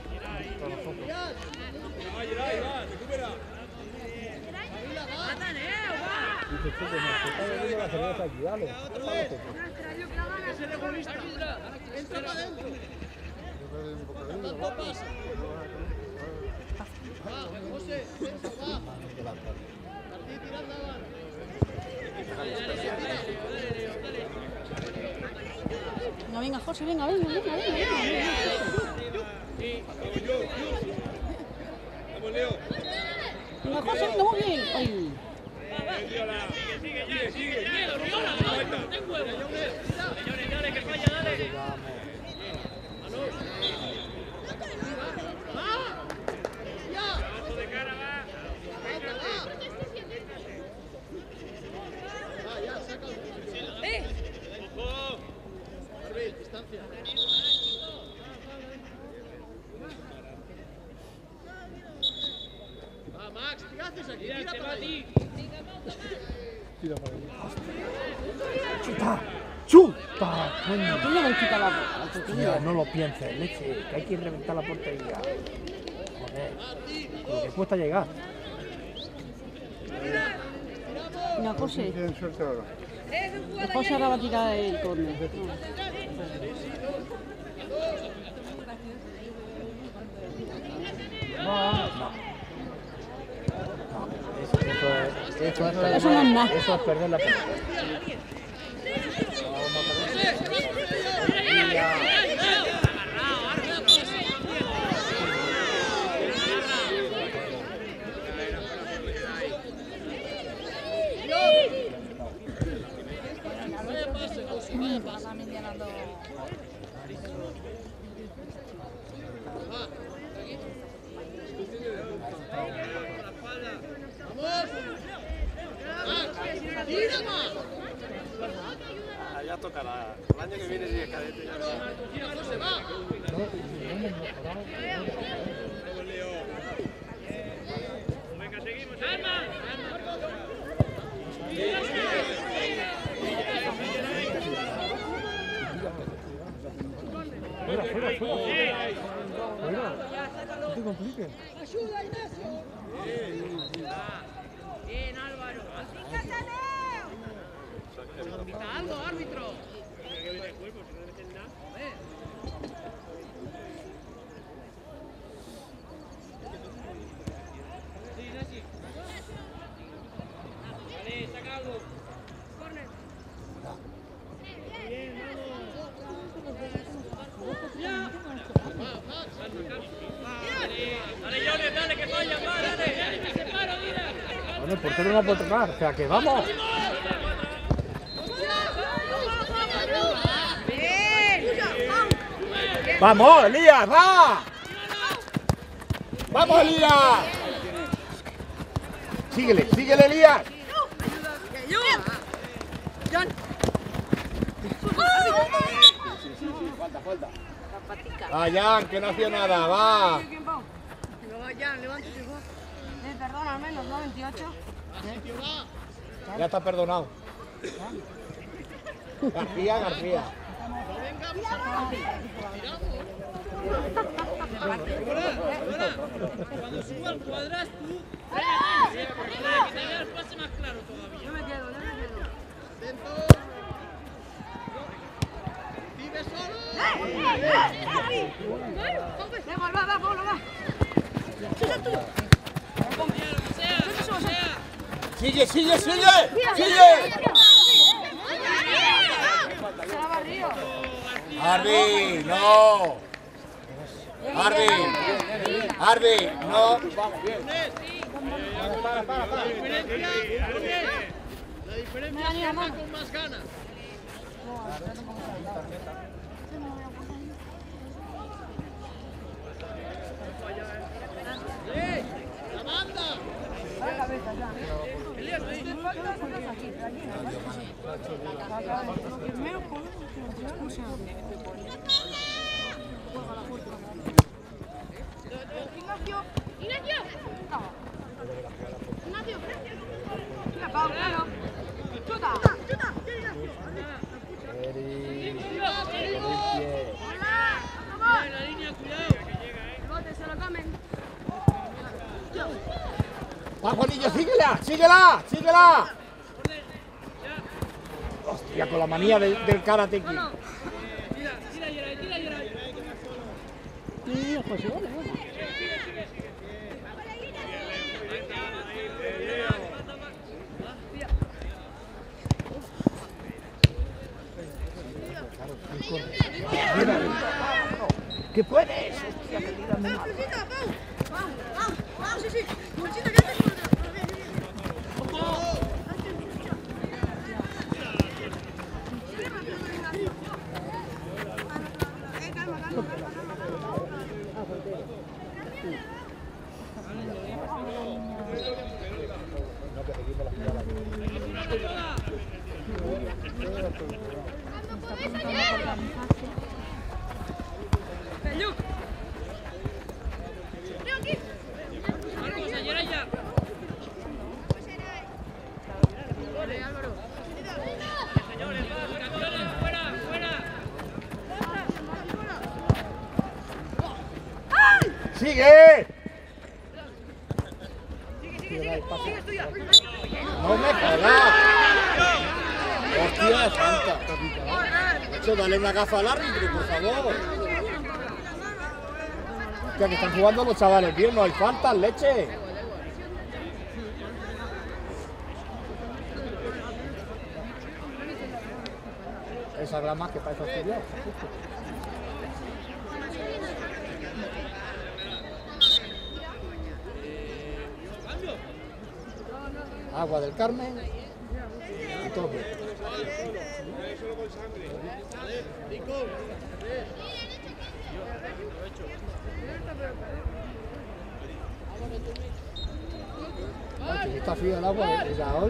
S5: Dice tú que no, que está bebiendo la cerveza aquí, dale. Págate tú.
S2: Ese de golista. Entra para adentro. Tanto pasa. Va, José, entra, va. Martí, tira la vara.
S1: No, venga, José, venga, venga, venga, venga. Venga, José, venga, muy bien. Ay.
S2: Sigue, sigue, sigue. Oriola, no, ten huevo. Señores, dale, que falla, dale. De cara, va.
S7: Va, ya, saca. ¡Eh!
S2: Ojo.
S7: Arbil, distancia. Va, Max, ¿qué haces aquí? Tira para allí.
S5: Tira para allí. ¡Chuta! ¡Chuta! Coño.
S1: Tú no le quitas la la tortilla.
S5: Mira, no lo pienses, leche, que hay que reventar la portería. Joder, lo que cuesta llegar.
S1: Venga, José.
S6: Tienen suerte ahora.
S1: José ahora va a tirar el córner.
S5: No, no. Eso, eso es, eso es perder,
S1: Eso no es nada.
S5: eso es perder la pelota.
S6: Ya tocará. El año que viene sigue cadete.
S7: Tira, José, va.
S2: Venga, seguimos. ¡Calma!
S5: Fuera, fuera, fuera. Fuera. No te compliques.
S2: Bien, Álvaro. Grita algo, árbitro. Vale, saca algo. Dale, Jones, dale, que falla, va, dale. Que se para, mira.
S5: Bueno, el portero no puede tocar, o sea que vamos. ¡Vamos, Elías, va! ¡Vamos, Elías! Síguele, síguele, Elías.
S6: Falta, falta. Ah, Jan, que no hacía nada, va.
S3: Perdona, al menos, ¿no? veintiocho.
S6: Ya está perdonado. García, García.
S2: Cuando suba al cuadras, tú. Que te vea el pase más claro todavía.
S3: Yo me quedo, yo me quedo.
S7: Atento. Vive solo.
S3: Venga, va, va, Pablo, va.
S6: Sigue, sigue, sigue. Sigue.
S3: Se la barrió.
S6: Arby, no. Arby. Arby, no. Vamos, bien. Para, para, para.
S7: La diferencia, la diferencia es con más ganas. ¡Eh! ¡La banda! Elías, ahí.
S3: Primero con
S6: Oye, síguela, síguela, síguela. Hostia, con la manía del, del karate aquí.
S2: Tira, tira, Yeray, tira, Yeray.
S1: Mira, José, vale, vale.
S6: ¿Qué puedes? Hostia, que tira muy mal.
S2: Marcos, a Yeray ya. Señores, va, Cancela, fuera, fuera.
S6: ¡Sigue! ¡No me jodas! ¡Hostia, santa! Macho, dale una gafa al árbitro, por favor. Hostia, que están jugando los chavales bien, no hay faltas, leche. Esa habrá más que para esos estudios. Agua del Carmen y todo. Ay, que está frío el agua, ya hoy.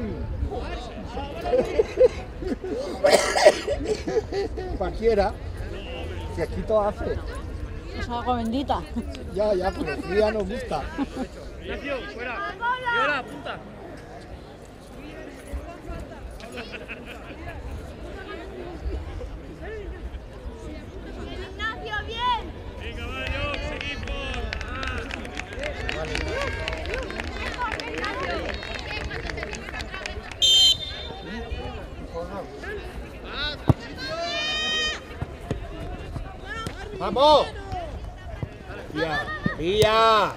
S6: Cualquiera, si aquí todo hace.
S1: Es agua bendita.
S6: Ya, ya, pero fría nos gusta.
S2: Ignacio, fuera. Y ahora, punta.
S7: Ignacio, bien.
S2: Venga, Mario, seguimos.
S6: ¡Vamos! ¡Vía! ¡Vía!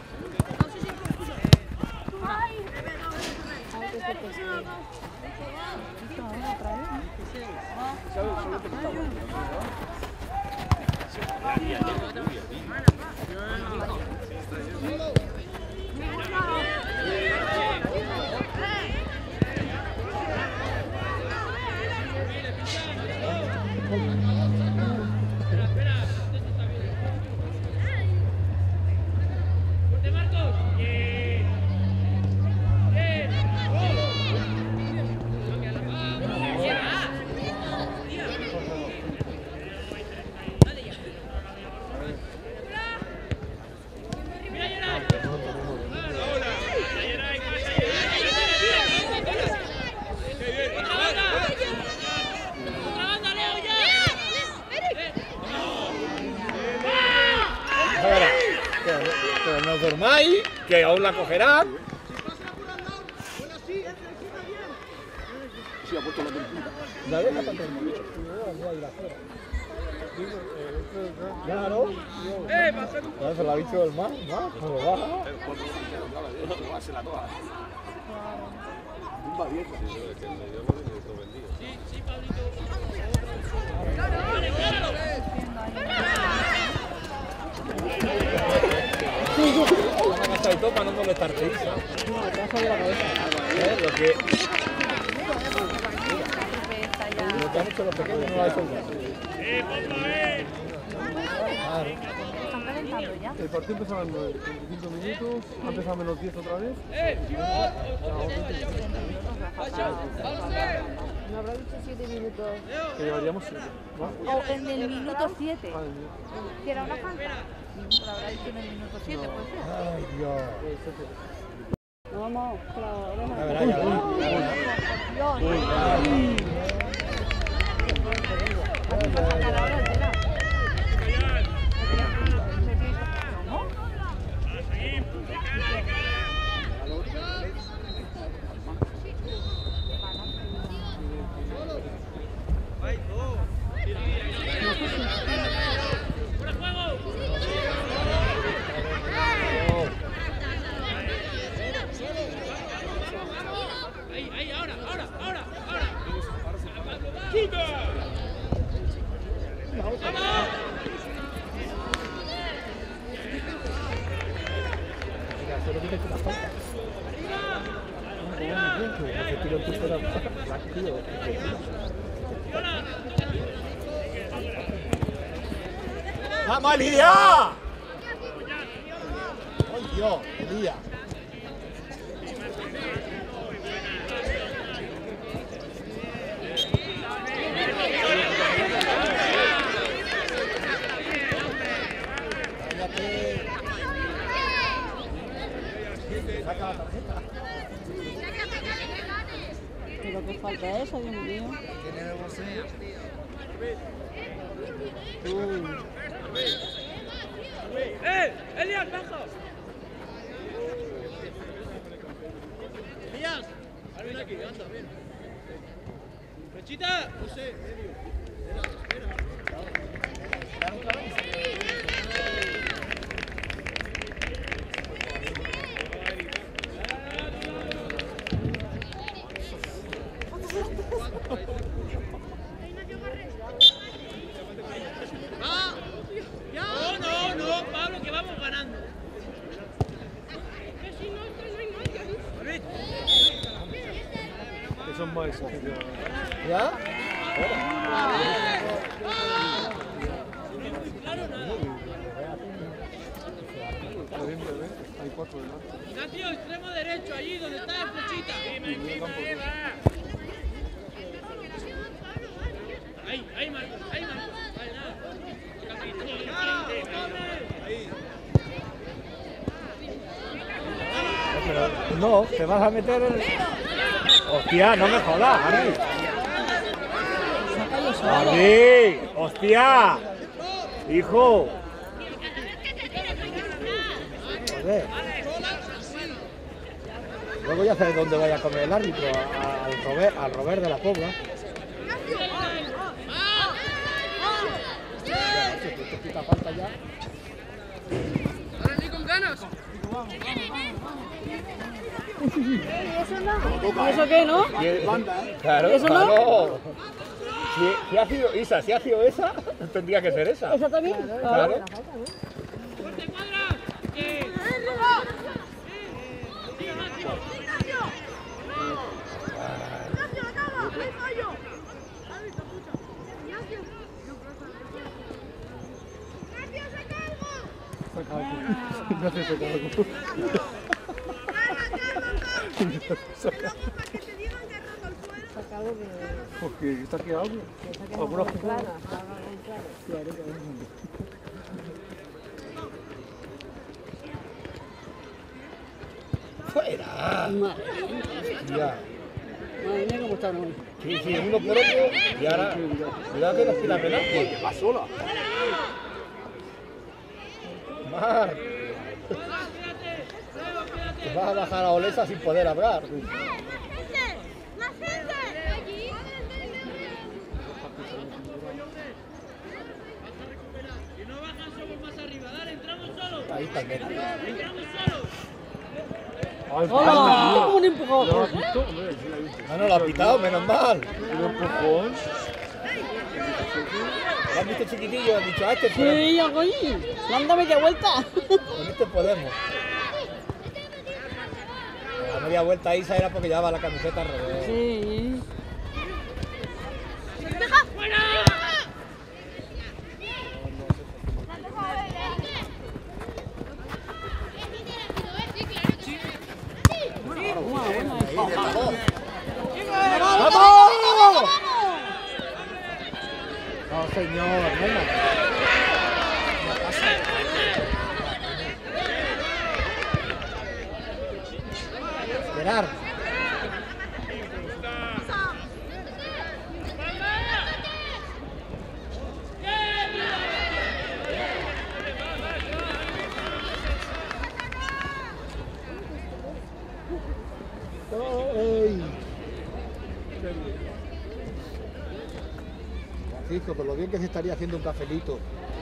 S2: Fuerte, Marcos. Eh. Bien. Mira, Yeray. Ahora. Yeray, pasa, Yeray. Otra banda. Otra banda, Leo, ya.
S6: Ahora, que, que no dormáis, que aún la cogerán. Sí, ha puesto la punta. La deja para terminar. Claro.
S2: Eh, pasa tú.
S6: Ya se la ha dicho el más, más, se lo baja.
S2: Sí, sí, Pablito. Vale, claro.
S6: Van a gastar y todo para no molestarte, Isa.
S1: No, te vas a salir la cabeza.
S6: ¿Eh? Lo que, lo que han hecho los pequeños no lo ha hecho el grande.
S2: Eh, ponlo, eh.
S6: Claro.
S3: Están calentando ya.
S5: El partido empezaba en veinticinco minutos, ha empezado a menos diez otra vez.
S2: Eh,
S3: No habrá dicho siete minutos.
S5: Que llevaríamos siete. ¿no?
S3: O en el minuto siete.
S5: Madre mía.
S3: Que era una falta. Lo habrá dicho en el minuto siete, pues sí.
S6: Ay, Dios.
S1: No, vamos, con la oreja.
S6: Ya verás, ya verás.
S3: Dios.
S6: Uy, ya.
S3: Así para sacar ahora entera.
S6: ¡Vamos, Lidia! ¡Ay, Dios! ¡Lidia! Saca la tarjeta.
S1: Pero qué falta eso, Dios mío.
S2: ¡Eh! ¡Elías, bajo! ¡Elías! ven aquí, anda, ven. ¡Flechita! No sé, medio. Espera, ¡Ah! ¡Ya! No, no, no, Pablo, que vamos ganando. Que si no, no hay nadie.
S5: Que son más.
S6: ¿Ya?
S5: Hay cuatro delante.
S2: Ignacio, extremo derecho, allí donde está la flechita. Ahí, ahí, Marcos, ahí, Marcos. Ahí, nada.
S5: Pero no, te vas a meter en... Hostia, no me jodas, Ari. Ari, hostia. Hijo. Joder. Luego ya sabes dónde vaya a comer el árbitro, a- al Robert, al Robert de la Pobla. Ya, si te quita falta ya.
S2: Ahora sí con ganas.
S1: ¿Y eso qué, no?
S5: Claro,
S1: ¿Eso no?
S5: claro. Si, si ha sido Isa, si ha sido esa, tendría que ser esa.
S1: ¿Eso también?
S5: Claro.
S2: ¡Fuerte, cuadra! ¡Eh!
S5: Ignacio se cargó. Porque está aquí algo. ¿Alguna jugada?
S6: ¡Fuera!
S1: Madre
S6: Ya.
S1: mía, cómo están hoy.
S6: Sí, sí, uno por otro. Y ahora, cuidado que nos pida penalti. Va sola. Mar. Te vas a bajar a Olesa sin poder hablar.
S2: Si no bajan, somos más arriba. Dale, entramos solos.
S6: Ahí está el medio.
S2: Entramos solos.
S1: ¡Hola! ¡Como un empujón!
S5: ¿Lo has visto? Hombre, sí, lo he visto.
S6: No, no, lo ha pitado, menos mal.
S5: Un empujón.
S6: Lo han visto chiquitillo, han dicho, a este podemos.
S1: Sí, algo ahí. Anda media vuelta.
S6: Con este podemos. La media vuelta Isa era porque llevaba la camiseta al revés.
S1: Sí.
S6: ¡Vamos! No, señor, venga. Esperar. ¡Ay! Francisco, por lo bien que se estaría haciendo un cafelito.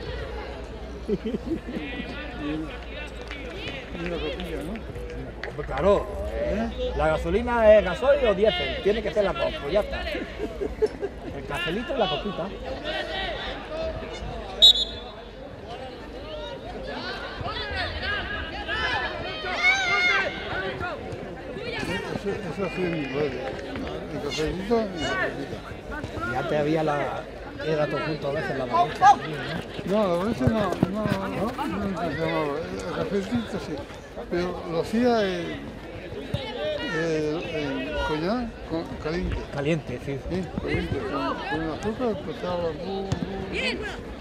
S5: Una copilla, ¿no?
S6: Pues claro, ¿eh? La gasolina es gasoil o diésel, tiene que ser las dos, pues ya está. El cafelito y la copita.
S5: Eso, eso ha sido mi nueve. El cafecito y la copita.
S6: Y antes había la,
S5: Era todo junto a veces la balanza.
S8: No, a veces no, no, no, no, no se llamaba. El cafecito sí, pero lo hacía el, el, el collar con, caliente.
S5: Caliente, sí.
S8: Sí, caliente, con, con el azúcar empezaba. Bu, bu,
S7: Bien.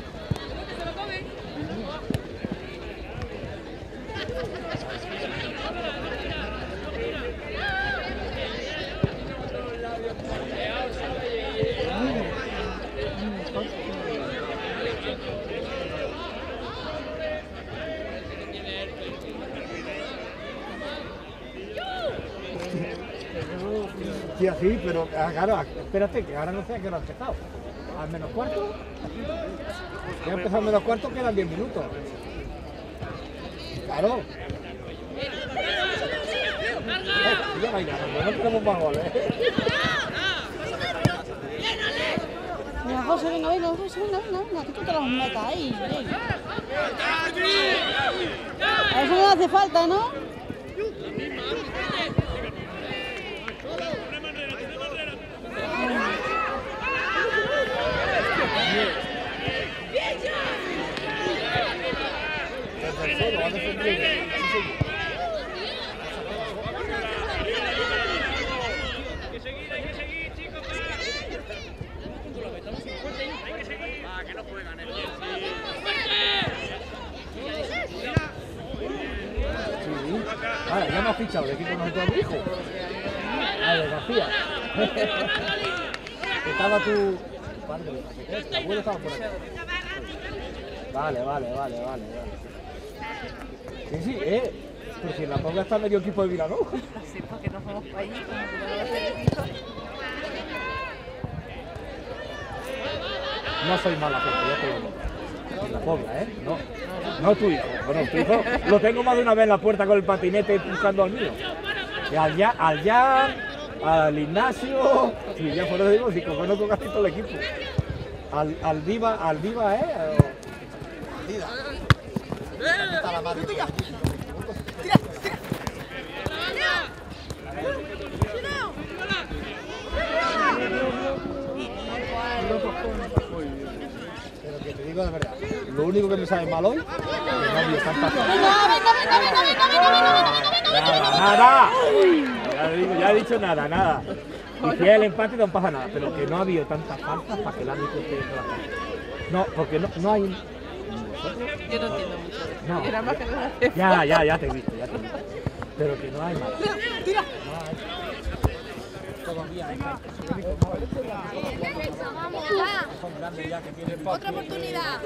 S5: Sí, así, pero ah, claro, espérate, que ahora no sé a qué hora ha empezado. ¿Al menos cuarto? Ya ha empezado al menos cuarto, quedan diez minutos. Claro. Eh, ya va a ir ganando, no tenemos más goles.
S1: Venga, José, venga, venga, José, venga, venga, venga, que tú te las metas ahí, venga. A eso no hace falta, ¿no?
S2: Hay que seguir, hay que seguir, chicos. Hay que seguir. Va, que no juegan, eh.
S5: Vale, ya me has fichado, el equipo no es todo mi hijo. Ah, de García. Estaba tu padre, tu abuelo estaba por aquí. Vale, vale, vale, vale, vale. Sí, sí, eh. Pero si en la Ponga está medio equipo de Vilanova.
S3: Sí, porque nos vamos para allí, como que no va a ser equipo.
S5: No soy mala gente, ya te digo. En la Pobla, ¿eh? No. No tu hijo. Bueno, tu hijo lo tengo más de una vez en la puerta con el patinete buscando al mío. Y al ya, al Jan, al Ignacio, sí, ya por eso digo, sí, conozco casi todo el equipo. Al, al Viva, al Viva, ¿eh?
S6: Lida. Está la madre.
S5: Pero que te digo de verdad, lo único que me sabe mal hoy es que no había tanta falta. Nada, nada. Ya, digo, ya he dicho nada, nada. Y si es el empate no pasa nada, pero que no ha habido tantas faltas para que el árbitro esté en la falta. No, porque no, no hay...
S3: Yo no entiendo mucho de eso.
S5: No.
S3: Era más que nada de-
S5: Ya, ya, ya te he visto, ya te he visto. Pero que no hay más.
S1: Tira.
S5: Todavía hay faltas.
S7: Vamos,
S5: Son grandes ya que tienen
S7: va. Otra oportunidad.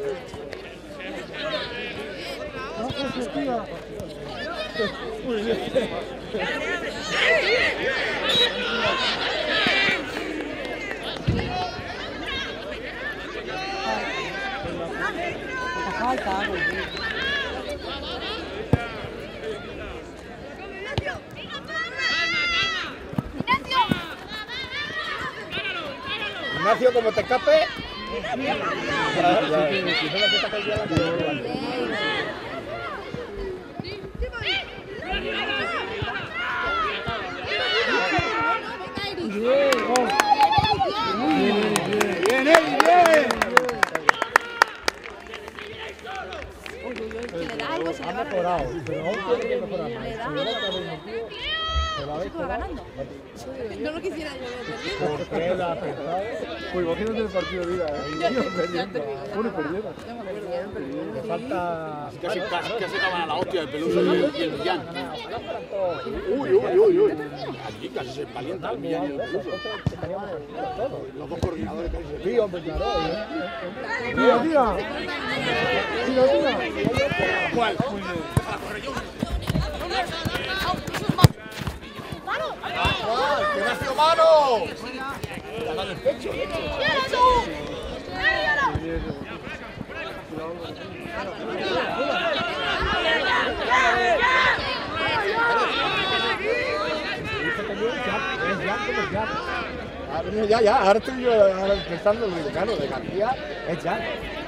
S8: Muy bien.
S1: Falta, güey.
S5: Ignacio, como te escape. Ya, ya, si no me quitas el día, la tengo.
S8: Bien, Eli, bien.
S7: Si le das algo, se le
S5: Ha
S7: va a
S5: mejorado, pero aún tiene que mejorar más.
S7: Le da
S5: Si hubiera que haber metido, se lo habéis pegado.
S7: No lo quisiera yo ver.
S5: ¿Por qué la ha pensado?
S8: Pues imagínate el partido de vida, ¿eh? Iba perdiendo. Bueno, perdiera.
S5: Le falta...
S6: Casi, casi, casi acaban a la hostia el Peluso y el, y el Millán. Uy, uy, uy, uy. Allí casi se empalienta el Millán y el Peluso. Los dos coordinadores casi se
S5: Sí, hombre, claro.
S8: Tira, tira. Tira, tira.
S6: ¿Cuál? ¡Que me ha sido mano! Le ha dado el pecho.
S5: Ya, ya, ahora estoy yo ahora pensando en lo claro, de García es ya.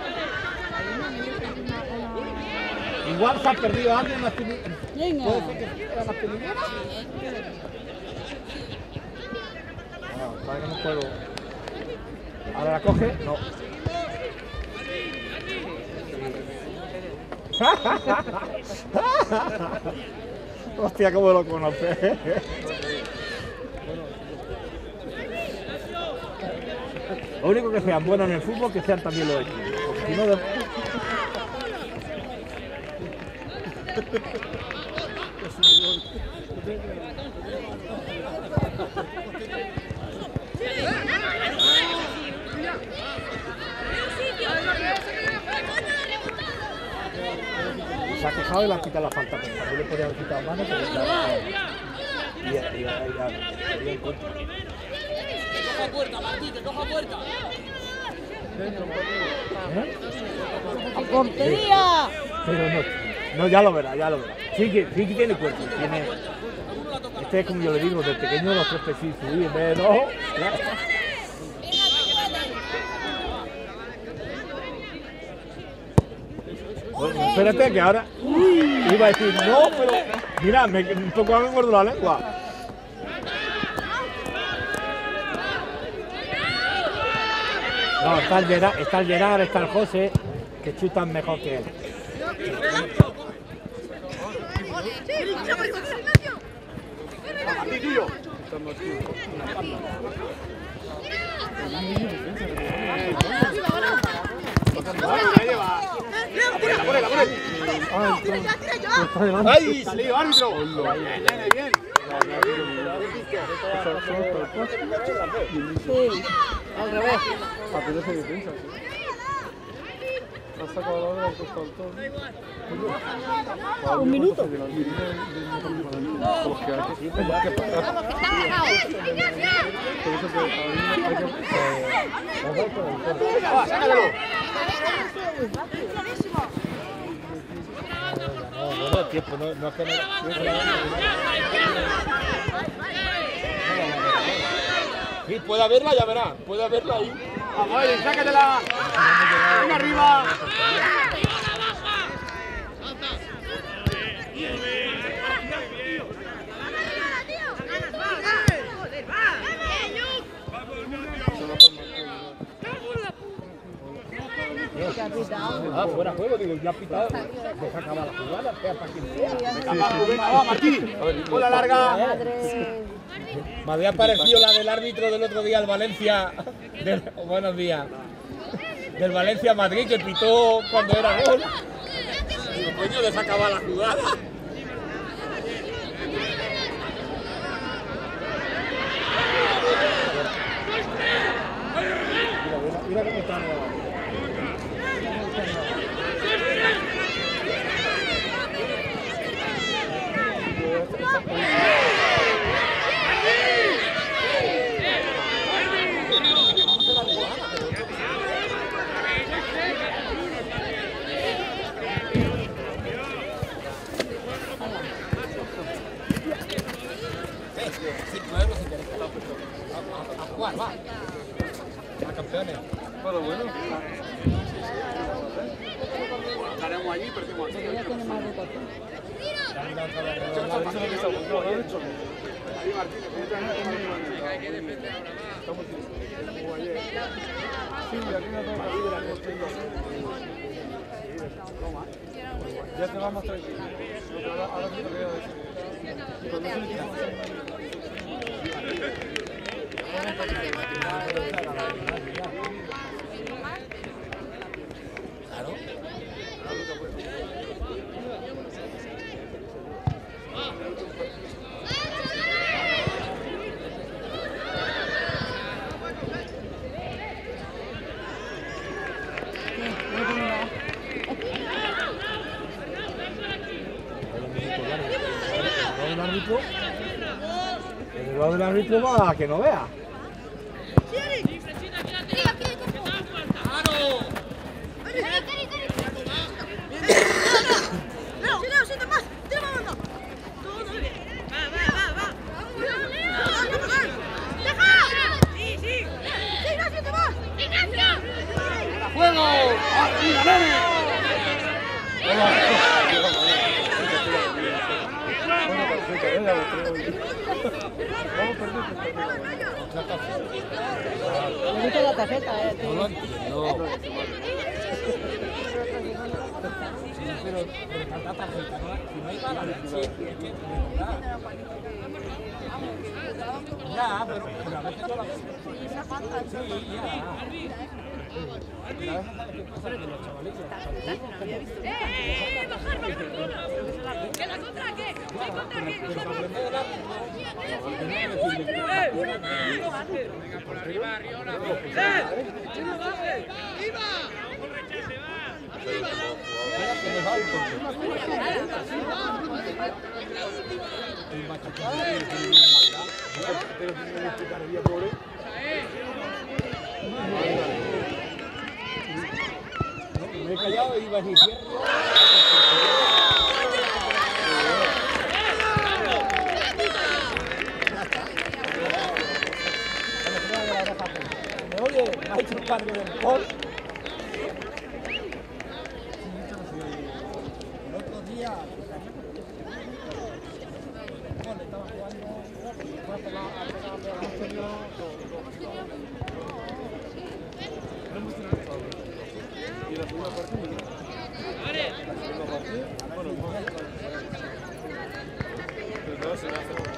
S5: Igual se ha perdido antes más que...
S1: Venga.
S5: ¿Puede ser que era más que ninguna? No, para que no puedo. Ahora la coge, no. Hostia, cómo lo conoce. Lo único que sean buenos en el fútbol, que sean también los equipos. Porque si no, de... Se ha quejado y le han quitado la falta. También le podrían haber quitado mano, pero está... Y, y, y, y, y en contra.
S2: Coja puerta, Martí, que coja puerta.
S5: ¿Eh?
S1: ¡A portería!
S5: Pero no, no, ya lo verá, ya lo verá. Sí que, sí que tiene cuerpo, tiene... Este es como yo le digo, de pequeño los tres pesos subir, en vez de dos... Bueno, espérate que ahora iba a decir no, pero mira, me tocó a mí muerdo la lengua. No, está el Gerard, está el Gerard, está el José, que chutan mejor que él.
S6: ¡Ay! ¡Salió, árbitro! ¡Bien!
S1: Sí, al revés.
S8: Apetece defensa, sí. Ha sacado la hora, ha costado todo.
S1: Un minuto.
S8: Porque hay que, hay que pasar. Por eso que a mí hay que...
S6: ¡Va, sácalo!
S5: No, no da tiempo, no, no es que no...
S6: Sí, puede haberla, ya verá. Puede haberla ahí. Vamos, Eli, sácatela. Venga, arriba.
S5: Ah, fuera juego, digo, ya ha pitado. Deja acabar la jugada, espera para quien sea.
S6: Vamos, Martí. Bola larga.
S5: Me había parecido la del árbitro del otro día, el Valencia. Del, oh, buenos días. Del Valencia Madrid, que pitó cuando era gol.
S6: Digo, coño, deja acabar la jugada.
S5: Mira, mira cómo está.
S6: A jugar, va. A campeones.
S8: Bueno, bueno.
S6: Estaremos allí, perdimos aquí.
S1: Ya tiene más rotación.
S8: Ya te vas más tranquilo. Ahora sí te voy a decir.
S5: El árbitro, el lado del árbitro va a que no vea.
S6: ¡Juego! ¡Arriba, nene!
S1: Le gusta la tarjeta, eh.
S6: No lo entiendo.
S5: Pero, pero tanta tarjeta, ¿no? Si no hay mala leche, es que de verdad. Ya, pero, pero a veces no la ves. Sí, ya. Pero a veces sabes qué pasa con los chavalitos.
S7: ¡Eh, eh, bajar, bajar! ¿Que la contra qué? ¿Qué contra qué?
S5: Pero para aprender el árbitro,
S2: Venga, por arriba, Riola. ¡Eh! ¡Que no baje! ¡Viva!
S5: que me va el coche. Pero tiene que explicar el día pobre. Me he callado y iba a decir cierto. Oye, me ha hecho un cambio del gol. El otro día, bueno, estaba jugando, fue a pegar a la anterior. Y la segunda partida. La segunda partida. Bueno, pero no se me hace.